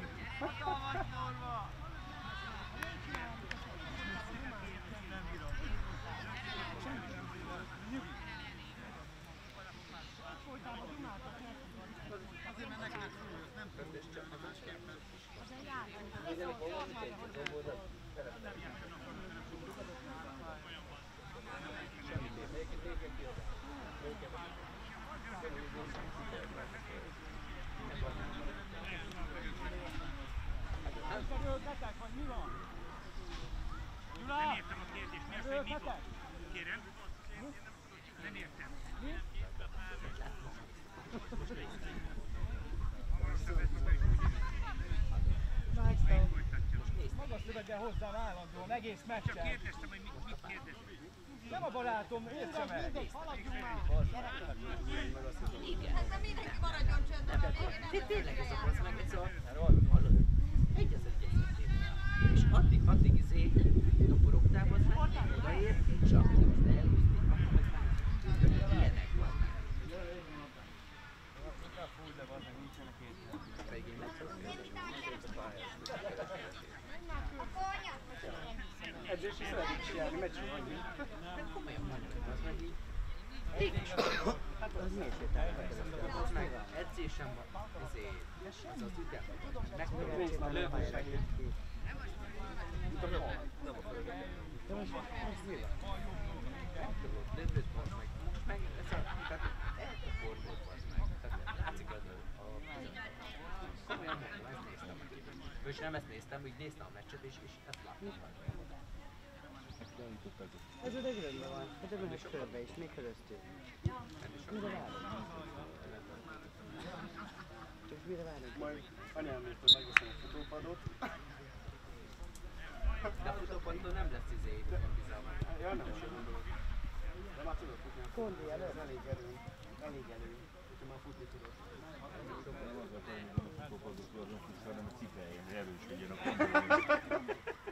Örültetek, vagy mi van? Gyula! Nem értem a kérdést, mi az, hogy mi van? Kérem? Nem értem. Mi? Magas szöveggel hozzám állandóan, egész meccsen. Csak kérdeztem, hogy mit, mit kérdeztem. Nem a barátom, értse meg!
Hát de mindenki maradjon csöndben, a végén
Tényleg ez a basz meg, ez a... Hallod? Egy az egy és addig, addig izé, toporogtál basz meg, odaér, és akkor most elhúzni, akkor meg már ilyenek vannak.
Fúj, de bazdmeg nincsenek észre.
Pedig én
Edzési szeretik csinálni, meccsünk annyi.
nem komolyan mondom, az meg így.
Hát az miért sétálnak?
Az meg edzésem van, ezért, az az ütem, megtanulom,
Nézd már,
lövöm
lövöm
meg.
Mint a fal.
Nem a földön.
De most ez mi van?
Megtanulod, lövöd basz meg. Most meg ez a, tehát eltaporgod basz meg. Tehát látszik az a komolyan mondom, ezt néztem meg. És nem ezt néztem, úgy néztem a meccset és, és ezt láttam.
Ez oda rendben van, hát ebben most körbe is, még köröztünk. Mire várunk? Csak mire várunk?
Majd anyámétől megveszem a futópadot.
De a futópadtól nem lesz izé, nem bizalmat.
Ja, nem sem gondolok. De már tudok futni.
Kondi előtt.
Ez elég erőn. Elég erőn. aki már futni tudott.
Nem az a hogy a futópadok azon futsz, hanem a cipeljen, hogy erősödjön a kontroll.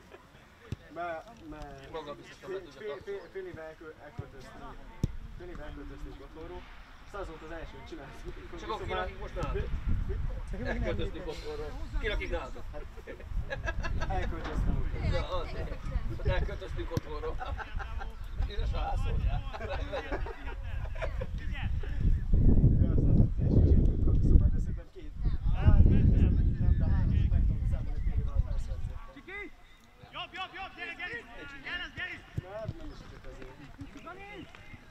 Félivel elköltöztünk, félivel elköltöztünk otthonról, és az volt az első, hogy csináltuk.
Csak akkor kirakik most nálatok? Elköltözni otthonról. Kirakik nálatok?
Elköltöztünk.
Ja, az. Elköltöztünk otthonról. Üres a házszolgál.
Jobb, jobb, jobb, gyere, gyere! Gyere, gyere!
Nem, nem is tudok azért.
Dani!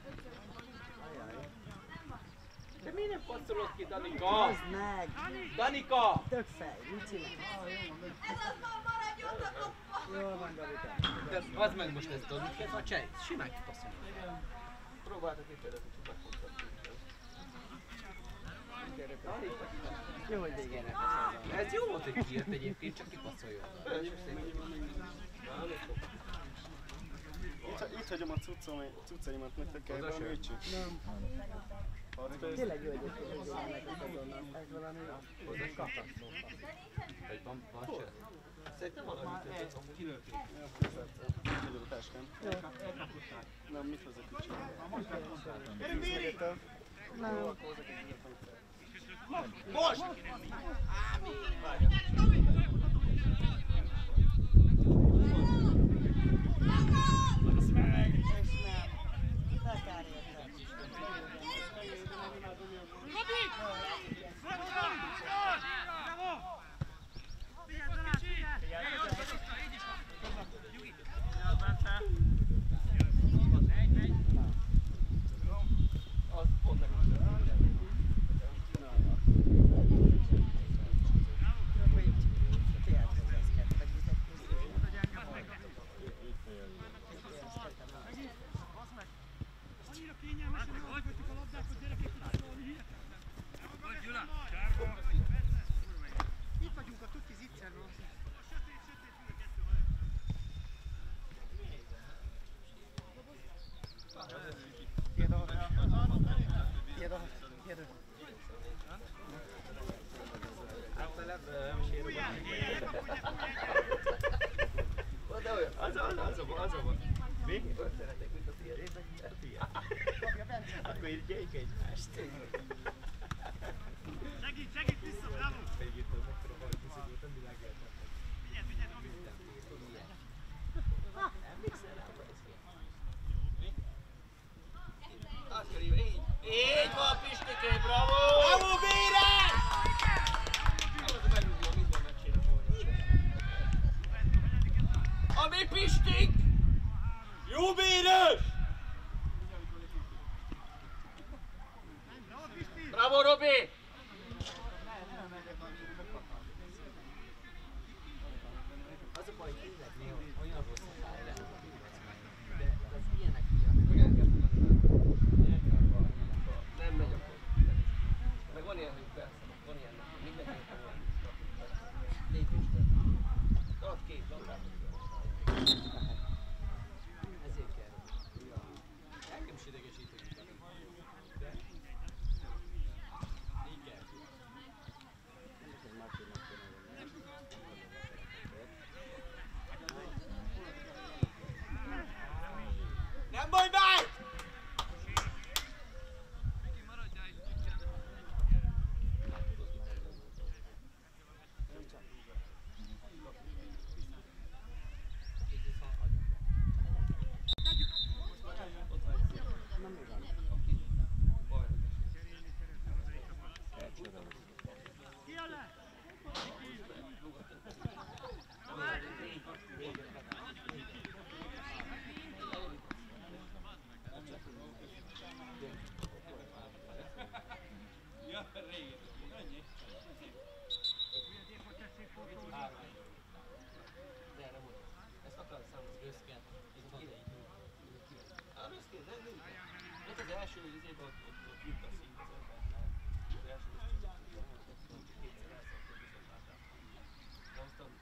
De miért nem passzolod ki, Danika?
Az meg!
Danika!
Tök fej, mit csinál?
Ez az van, maradjon a koppa!
Jól van, Gabika.
De az meg most ez tudod, mit kell a csej? Simán kipasszolod.
Próbáltak itt például, hogy megfogtak.
Jó, hogy végén
Ez jó volt, hogy kijött egyébként, csak kipasszoljon.
Itt, itt hagyom a cuccaimat, nektek kell valami ügycsük.
Nem. Tényleg jó egyébként, hogy végének a szezonnak. Ez valami katasztrófa.
Hogy van, van cső?
Szerintem valami történt.
Kilőtték. Hagyom a táskám. Nem, mit hozzak ügycsük?
Gyerünk, Béri!
Nem.
Most!
Akkor így gyék egymást.
Segít, segít vissza, bravo! Vigyed, vigyed, Robi!
Azt kell így, így van Pistiké, bravo!
Bravo, Béres!
A mi Pistik!
Jó, Béres!
Bravo, Robi!
Az a baj, tényleg néha olyan rossz a pálya lehet, de az ilyenek miatt
nem megy akkor. Meg van ilyen, hogy persze, van ilyen, mindenkinek van ilyen.
lépésből.
Ad két labdát.
Ezért kell. Engem is idegesítődik. De így kell.
Nem baj, báj!
Ki a le?
De nem volt. Ezt akarod számolni, röszkent. Ez a idei. Á, röszkent, de nem. Ez az első izében ott ott jut a szint az embernek. Az első kétszer elszállt, hogy viszont de aztán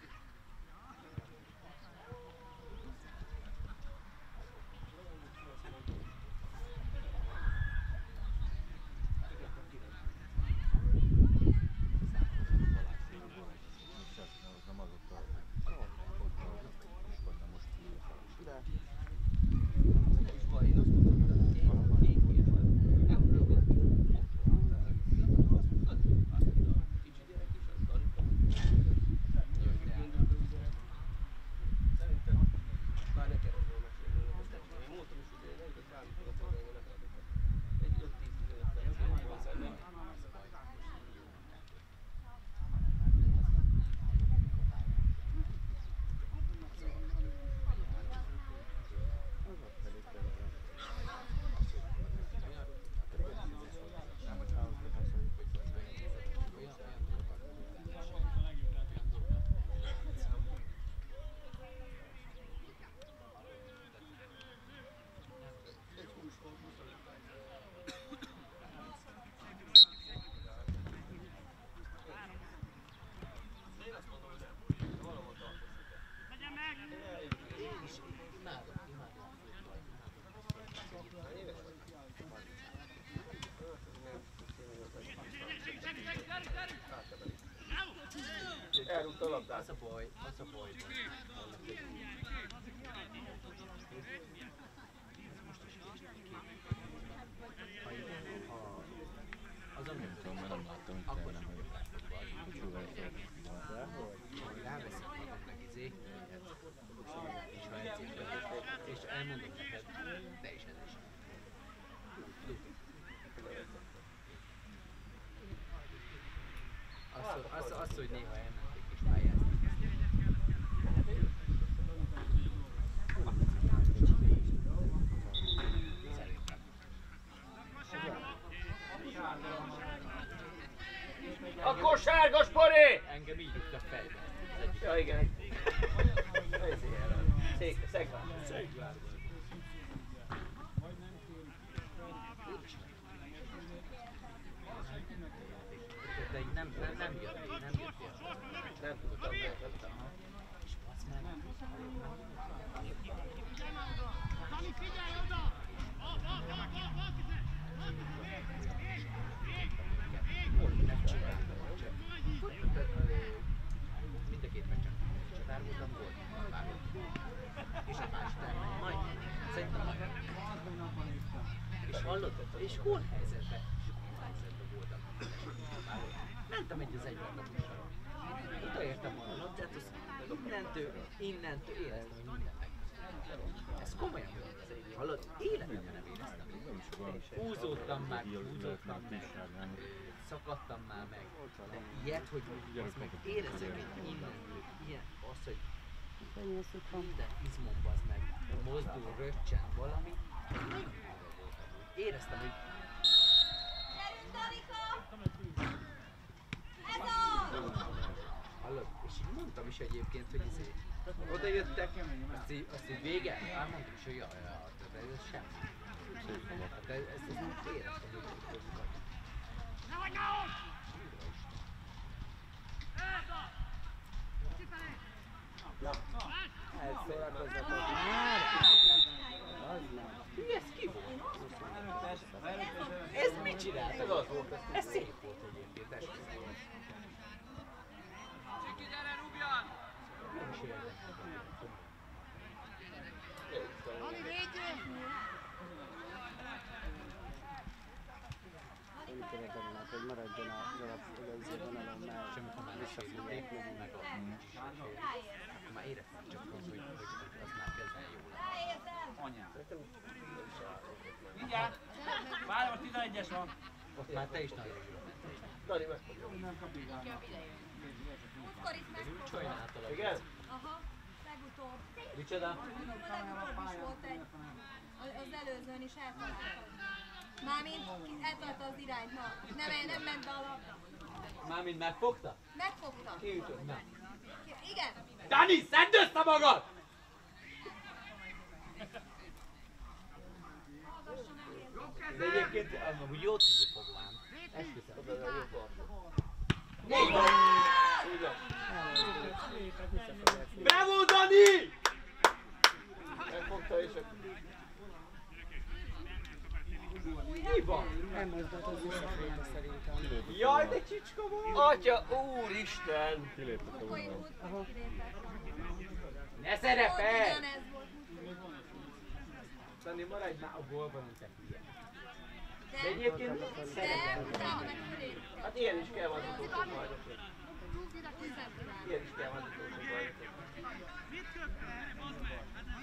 labdát.
Az a baj, az a baj. Az amit
Tudom, mert nem láttam, hogy
akkor
te
nem vagyok rá futball. Hogy ráveszik magamnak izé, és ha edzésben, és elmondom neked, te is ez is. Az, az, az, hogy néha elmenték és pályázni.
Akkor sárga Spori!
Engem így rúgtak fejbe. Az egyik.
Ja, igen. Szék, Szegvár. Szegvár.
De így nem, nem, nem jött ki, nem jött ki.
Nem tudtam, nem tudtam.
És basz meg.
Dani, figyelj oda! Bal, bal, bal, bal, bal, kezed!
Nem csináltam. Mind a két meccsen. Csatár voltam, volt. Vágott. És a másik termény. Majd. Szerintem majd. És hallottad? És gól helyzetben. És gól helyzetben voltam. Mentem egy az egyben kapussal. Odaértem volna a labdát, az innentől, innentől éreztem, hogy minden meg. Ez komolyan volt. Hallod? Életemben nem éreztem. Húzódtam meg, húzódtam meg. Szakadtam már meg. De ilyet, hogy azt meg érezek egy innentől, ilyen, az, hogy minden izmom az meg, mozdul, röccsen valami, ez nagyon durva volt amúgy. Éreztem, hogy
Gyerünk, Danika! Ez az!
hallod? És így mondtam is egyébként, hogy izé, oda jöttek, azt így, azt így vége, már mondtam is, hogy jaj, jaj, de ez semmi. Hát ez, ezt, ezt most éreztem, hogy hogy vagy.
Ne vagy nához! Elza! Kifelé!
Elszórakozzatok már! Az nem.
Mi ez ki volt? Ez mit csináltak? Ez szép volt egyébként, esküszöm.
Csiki, gyere, rúgjan!
Nem is érdekel.
Dani, védjél!
Én kérek Daninak, hogy maradjon az alapvonalon, mert
Sem ha már visszafordíték, meg a akkor már éreztem csak az, hogy, hogy az már kezdve jó lesz.
Anyám. Mindjárt! Várj, most tizenegyes van.
Ott már te is nagyon jól mentél.
Dani, megfogja.
Múltkor is megfogtam.
Úgy sajnáltalak.
Igen?
Aha, legutóbb.
Micsoda?
A legutóbb is volt egy, az előzőn is eltaláltad. Mármint eltalálta az irányt, na. Nem, nem ment be a labda.
Mármint megfogta?
Megfogta.
Kiütött meg.
Igen.
Dani, szedd össze magad! De egyébként amúgy jó tűző fogvám. Esküszöm.
Így van! Így van.
Bravo, Dani!
Megfogta és a...
Mi van?
nem mozdult visszafélte szerintem.
Jaj, de csicska volt!
Atya, úristen!
Kilépett a
Múltkor
vonal.
múltkor kilépett.
Ne szerepelj!
Ugyanez volt.
Dani, maradj már a gólban, te hülye.
De,
De egyébként
de
szerepel.
utána meg kilépett.
Hát ilyen is kell van az utolsó bajnokok.
Rúgd ide közepre.
Ilyen is kell van az utolsó bajnokok.
Mit köptél? Bazd meg!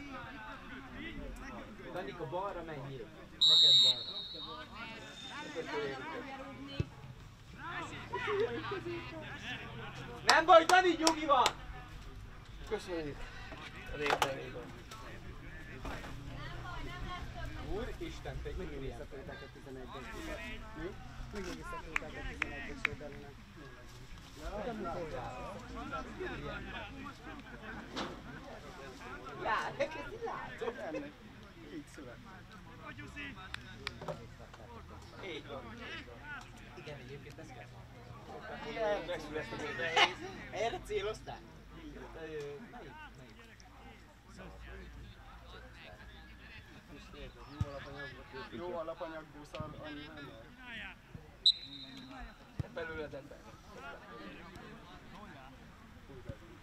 Danika, balra menjél. Neked balra. Nem baj, Dani, nyugi van!
Köszönjük! A rétegében.
Úristen, te
Megint
ilyen.
visszaféltek a tizenegyesbe. Mi? Megint visszaféltek a tizenegyesbe Daninak. De mikor
Lát, neked így látom.
Ennek így szület.
Így van.
Igen, egyébként ezt kell mondani.
Igen, megszületett a minden.
Erre céloztál? Melyik? Melyik?
Jó alapanyagból, jó alapanyagból szar, annyi nem lehet.
Belőled ebben.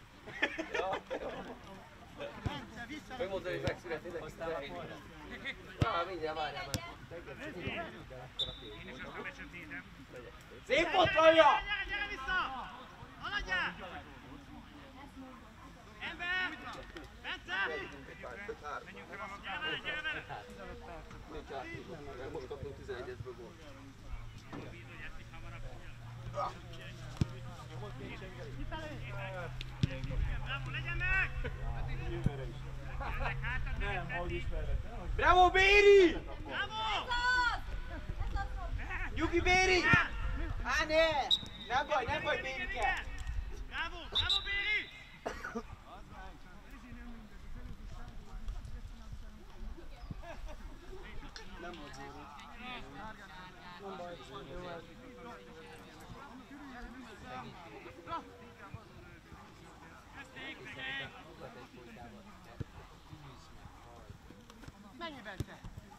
Megmondta, hogy megszületni neki. Aztán ah, mindjárt várjál meg. Szép volt, Ranja!
Gyere, gyere vissza! Haladjál! Ember! Bence! Gyere vele, gyere vele!
Nincs átívva, most kaptunk tizenegyesből gólt.
Bravo, legyen meg!
Nem, ahogy ismerhet.
Bravo, Béri!
Bravo!
Nyugi, Béri! Á, ne! Nem baj, nem baj, Bérike!
Bravo, bravo, Béri!
Nem volt zéró.
Nem baj, jó ez.
Mennyi Bence?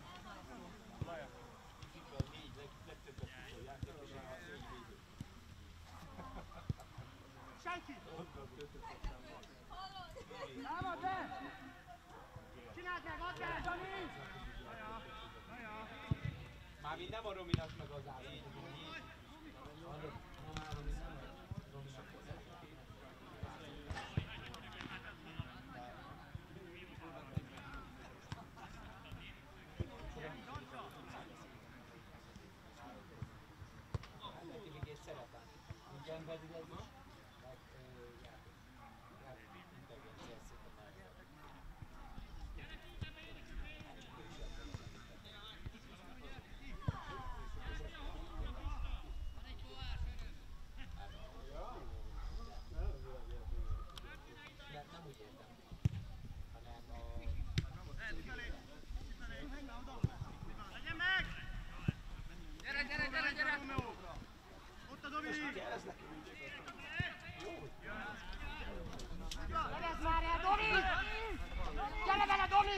Senki!
Támad be!
Csináld meg, add be!
Dani!
Már mind nem a Rominak meg az áll.
Legyen meg! Gyere, gyere, gyere, gyere! Ott a Domi!
Gyere, várjál, Domi! Gyere vele, Domi!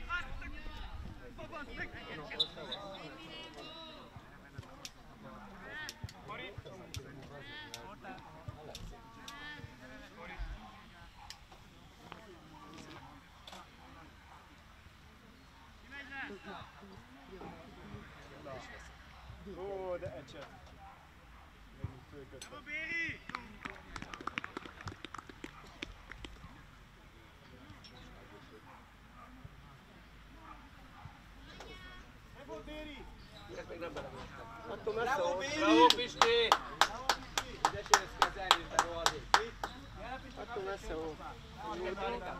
Ó, de ecset. Megint fölkötve.
Bravo, Béri!
Bravo, Béri!
Ezt még nem belementem.
Attól messze
Bravo,
volt.
Béri! Bravo, Pisti! Ügyesen ezt kezelni, te rohadék.
Attól messze volt.
Jó, Danika?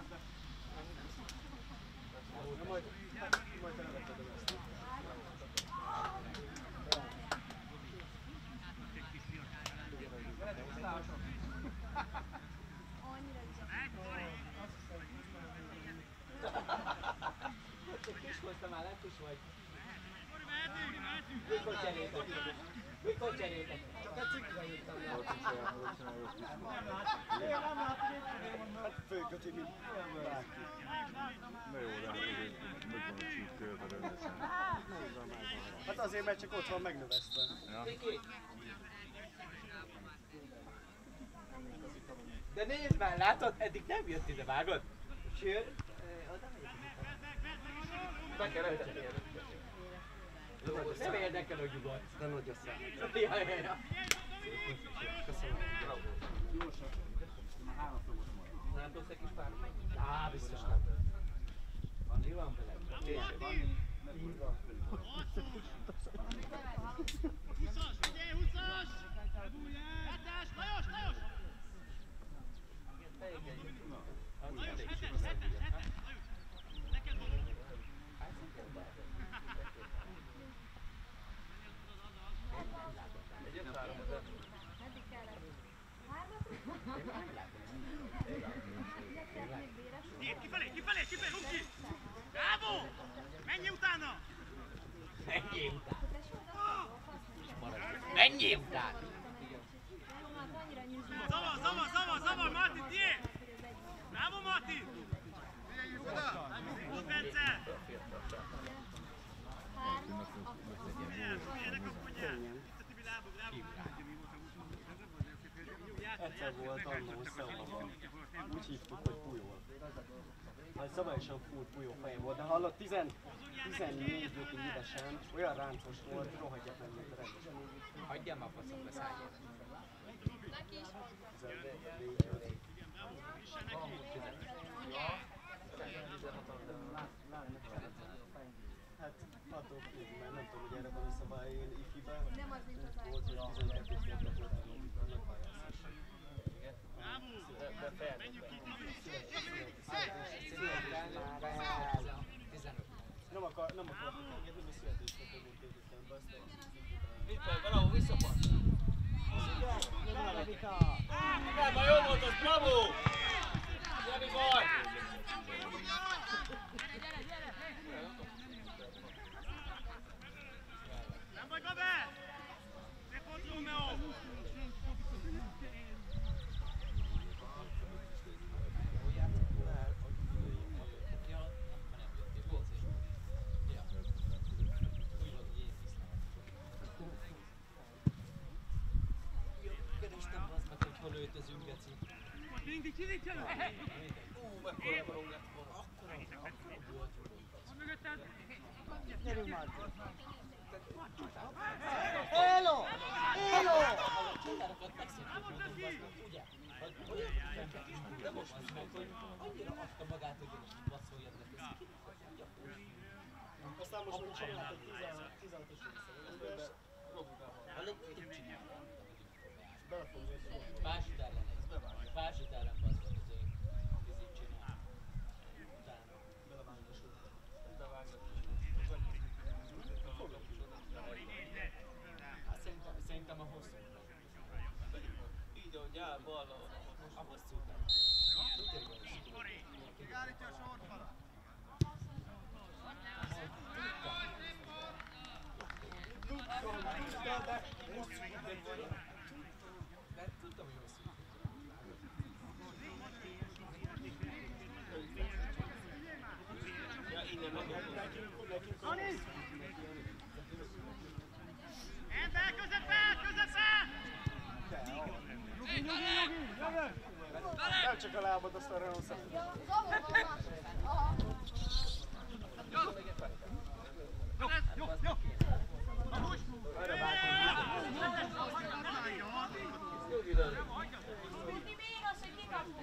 Na majd, majd te nevetted a ezt.
Kis voltam már, nem kis vagy.
Gyori, mehetünk, mehetünk!
Mikor cseréltek? Mikor cseréltek? Csak a cikkre írtam le.
Hát fölköti, mint bárki.
Na jó, de hát azért megvan a csík körbe rendesen.
Hát azért, mert csak ott van megnövesztve.
Ja.
De nézd már, látod? Eddig nem jött ide, vágod? Sőt, be kell öltetni előtte. Nem érdekel, hogy nyugodt. De nagy a szám. Ja, ja, ja. Köszönöm. Bravo. Nem tudsz egy kis pár? Á, biztos nem. Van, mi van vele? Később.
húszas, figyelj, húszas! Hetes, Lajos, Lajos! Lajos, hetes, hetes, hetes, Lajos! Neked való! Kifelé, kifelé, kifelé, rúg ki! Bravo! Menj utána!
Menjél után! Menjél után!
Zavar, zavar, zavar, zavar, Martin, tiéd! Bravo, Martin! Jó, Bence! Figyelj, ne kapkodjál! Itt a Tibi lába, bravo! Jó, játszol,
egyszer volt annó Szeóban. Úgy hívtuk, hogy Pujol. Majd szabályosan fúrt Pujol fején volt, de hallott tizennégy-öt évesen olyan ráncos volt, rohadjak meg, mint a rendesen.
Hagyjál már faszom, beszállj.
Neki is.
Hát attól függ, mert nem tudom, hogy erre van a szabály, én ifiben.
Nem az, mint az
Volt, hogy tizenkettő évben voltam a nagypályázás.
De felnőtt.
Nem akar, nem akartak engedni, mert születésnapja volt két utánban, azt nem.
Vippel, valahol visszapart. Nem, már jó volt az, bravo! Gyeri vagy!
Nem vagy, Gabe! Ne pont Romeo!
Öltözünk, Geci.
Mindig csinálj, csinálj!
Ú, mekkora balon lett volna. Akkora, akkora volt.
Van mögötted?
Gyerünk már! Élo! Élo!
Csodárokat megszépítünk, ugye? De most az meg, hogy annyira adta magát, hogy most vasszoljad le.
Aztán most még csináltak tizenhatos vissza.
A legtöbb csinálta.
Belefogja a szót.
Fásut ellen ez. Fásut ellen bazdod az én vizit csinál. Utána.
Belevágdosod.
Hát szerintem, szerintem a hosszú.
Így, ahogy áll balra.
A hosszú után.
Megállítja a sorfalat!
De tudtam, hogy hosszú.
Ja, innen meg.
Ember, közepe! Közepe!
Nem csak a lábad, azt a Renault szemben.
Ja, zavar van másik. Aha.
Jó, jó, jó! Most!
Tudni még az, hogy kikapni.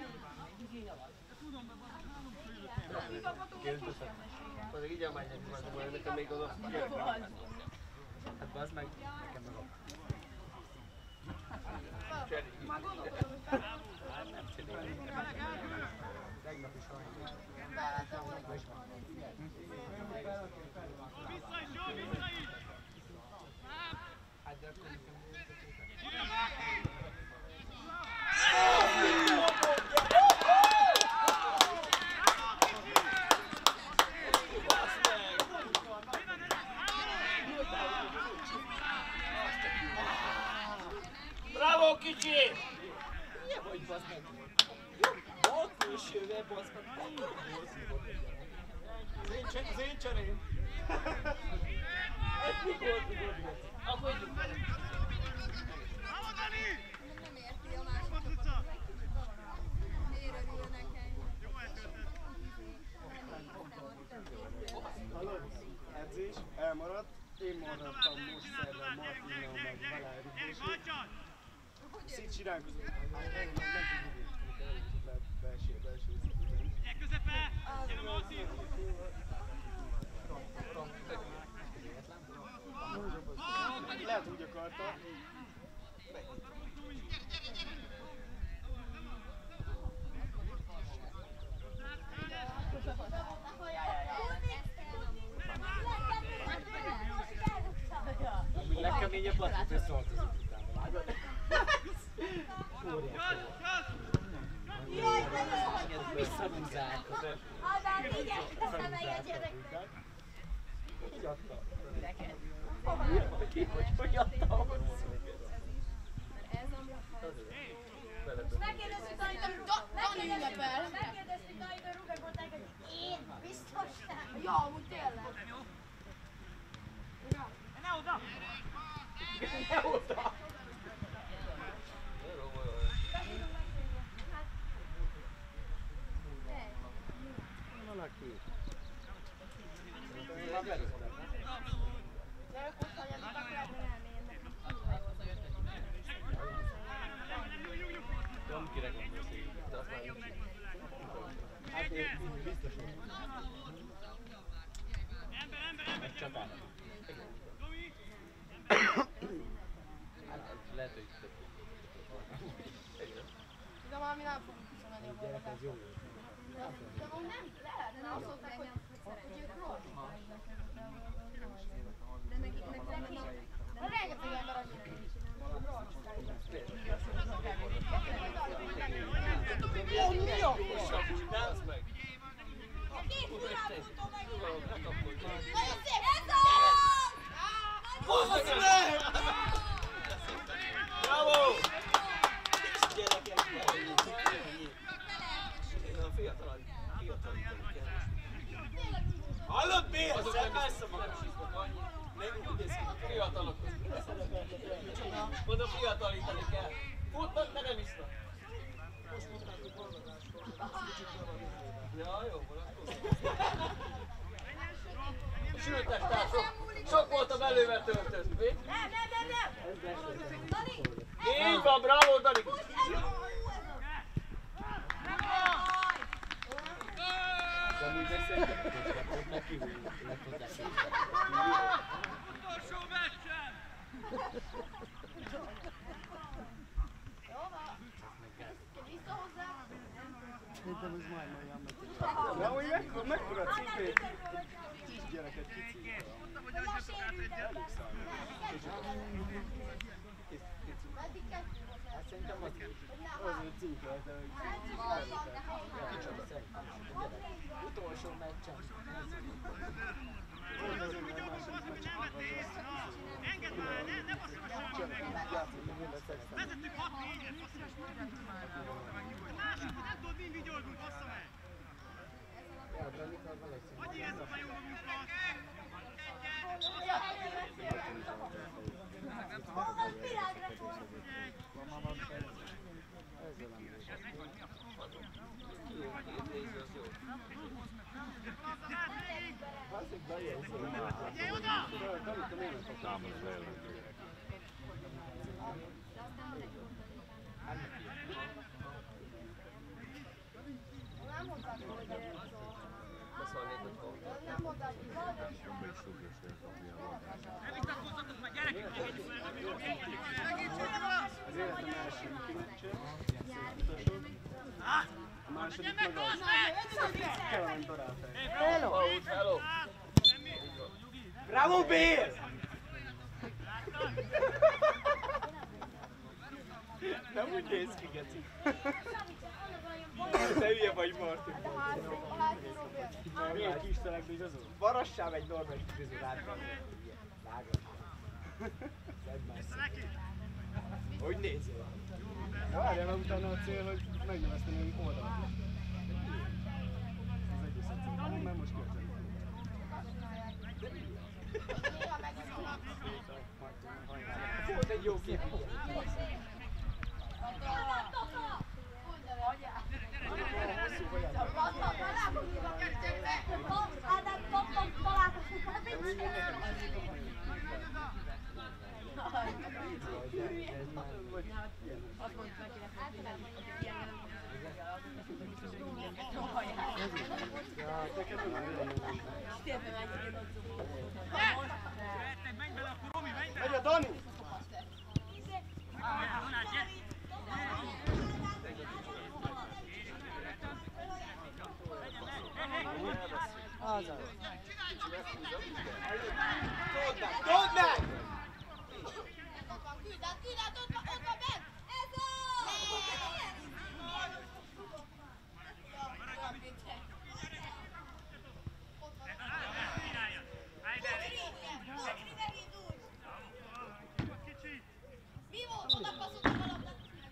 Azért így elmegyek, mert nekem még oda.
Hát bazd meg, nekem meg a...
Már gondolkodom, hogy fel.
Nem csinálom. Tegnap is hajnal.
Vissza is, jó, vissza is!
Hát de akkor nekem...
Bravo, kicsi!
Milyen vagy, bazd meg? Bal külsővel, bazd meg.
Az én cserém.
Ez mikor tudod? Akkor így...
Bravo, Dani!
Nem érti a másik. Miért örül nekem?
Jó eltöltött.
Hallod? Edzés, elmaradt. Én maradtam most szerrel Martinnal meg Valári
Gyerek, hagyjad!
Szét csinálkozunk. Nem tudjuk belső, belső szintén.
Gyerek, közepe! Gyere, Martin!
Lehet úgy akarta.
Legkeményebb basszút összeoltozott utána, vágod?
Jaj, de jó, hogy
Visszahúzálkodott.
Ádám, igen, teszem egyet, gyerek.
Így adta.
Neked.
Ki, hogy hogy adta a
Ez a megkérdeztük Danitól, megkérdeztük, megkérdeztük Danitól rugagolták, hogy én biztos nem. Ja, amúgy tényleg.
Ne oda!
Ne oda!
Ne romolj.
Ember, ember, ember!
Csatár.
Domi!
Hát lehet, hogy több.
De valami nem fogunk visszamenni a
Gyerek, ez jó.
De amúgy nem lehetne, azt mondták, hogy hogy ők rossz. De nekik neki... Rengeteg ember annyira nincs.
Jó, mi a Dánsz meg!
Két hullámfutó megint!
Nagyon
szép! Ez az!
Hozd meg! Bravo! Gyerekek! Én a fiatal, fiatal hallod, Bél? Szedd messze magam! Nem úgy néz ki, fiatalok. Mondom, fiatalítani kell. Futnak, de nem isznak. Most futnak, hogy forgatáskor. Ja, jó, vonatkozó. Sültes, tehát sok, sok volt a belővel töltött, mi?
Nem, nem, nem, nem! Dani!
Így van, bravo, Dani!
De amúgy beszéltek, hogy neki, hogy le tudják szépen.
Utolsó meccsen!
Jó van! Vissza hozzá!
Szerintem ez majd olyan megy.
De amúgy mekkora, mekkora cipő? Kis gyereket kicsi.
Meddig kettő volt el?
Hát szerintem az az ő cipő, de hogy... Kicsoda szerintem. Utolsó meccsen.
Engedd már, ne, ne basszagasson! Vezettük hat négyet, basszagas meg! A másikot nem tudod, mind vigyorgunk, bassza meg! Hogy érezzük a jó magunkat?
Honnan virágra volt?
Figyelj oda!
Támad az ellenző.
Nem mondták, hogy ez a...
Beszólnék, hogy hol.
Nem mondták, hogy valami.
Jobban is szokja se kapni a labdát.
Ne vitatkozzatok meg, gyerekek, engedjük el, nem jó, engedjük el!
Az életem első kimeccse, utolsó. A második meg az. Caroline Barátság.
Hello! Hello!
Bravo, Bél!
Nem úgy néz ki, geci. Te hülye vagy, Martin. Milyen kis szelekbe igazol?
Varassál egy normális frizurát. Vágod. Szedd messze. Hogy nézzél?
Na várjál, mert utána a cél, hogy megnövesztenénk oldalakat. Az egész egyszerűen, mert most kérdezik.
Volt egy jó kép.
Azt mondta neki, hogy
Menj bele, akkor Romi, menj bele!
Megy a Dani!
Az az.
Told meg!
Küld át, küld át, ott van, ott van bent! Ez az! Mi volt oda passzoltam a labdát?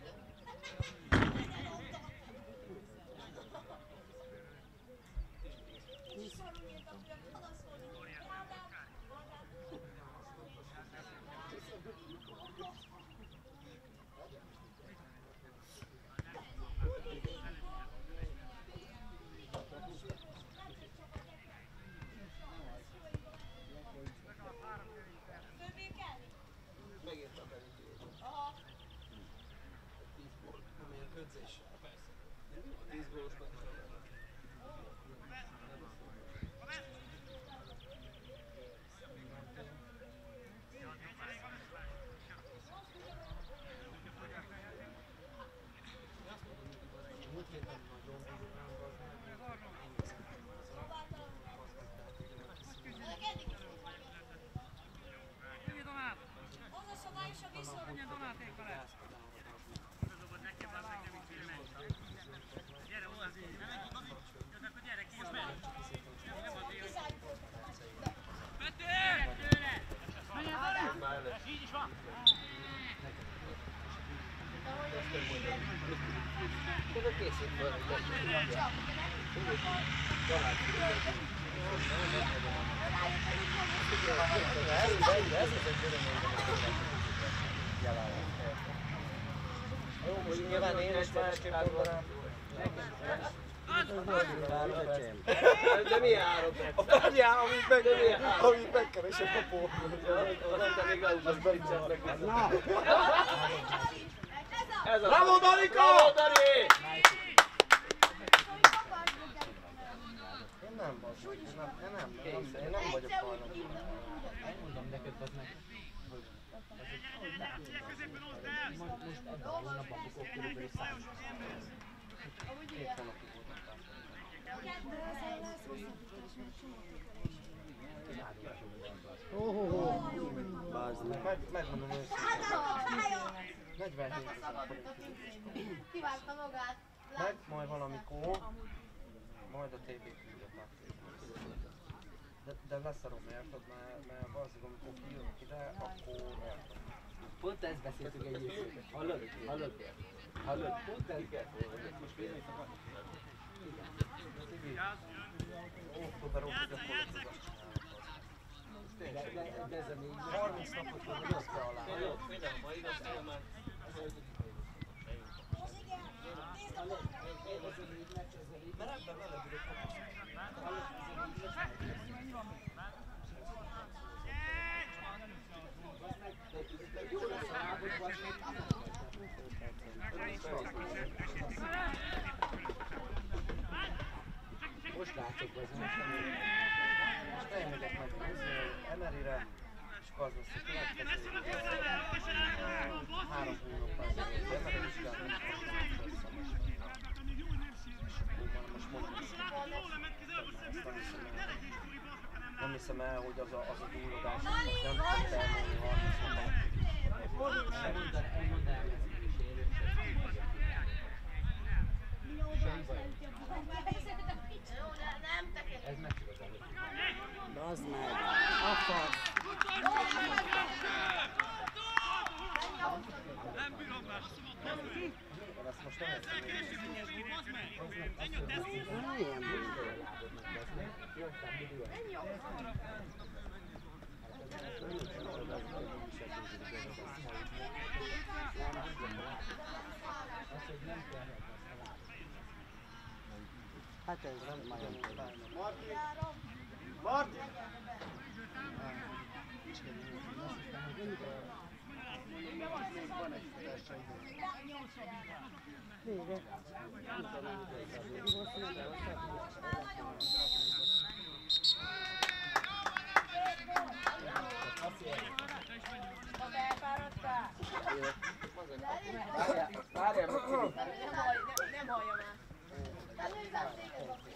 Megírtam belőle.
Aha.
tíz gól. Amilyen ködzés. Persze. tíz gólos meg is. Nyilván én is másképp mondanám. De mi három? A várjál, amit meg, amit megkeresek a pólót. Aztán még leúzom Berincsetnek. Ez a... Bravo, Danika! Bravo, Dari! Én nem vagyok, én nem, én nem, nem, én nem vagyok hajlandó.
Elmondom neked, az meg, hogy most, most ebben a hónapban bukok körülbelül száz.
Két hónapig voltam társadalmat.
Bázd meg.
Meg, megmondom őszintén. negyvenhét ezer forint.
Kivágta magát.
Meg majd valamikor, majd a té bé küldött már. De, de leszarom, érted? Mert, mert valószínűleg amikor kijövök ide, akkor...
Pont ezt beszéltük egy időt. Hallod? Hallod? Hallod? Pont ezt beszéltük. Most miért?
Tibi, október óta gyakorlatilag azt csinálok.
De ez a négy...
harminc napot vagy össze alá.
Például ma igaz, hogy már...
Mert ebben melegülök a
Most látszik, hogy ez most
most elmegyek meg Emeryre, és akkor az lesz a következő három hónappal ezelőtt Emery vizsgálni, most mondom, nem hiszem el, hogy az a, az a gyulladás, az nem fog elmúlni harminc hónapban.
elmondanám ezt is érőt. Ez meg csak az előtt.
Bázd meg. A fasz.
Nem bírom már!
Ezt most nem hiszem.
Milyen hát ez nem nagyon
Marti! Marti! Még van egy futásra idő.
vége.
Várjál, várjál,
Nem hallja már.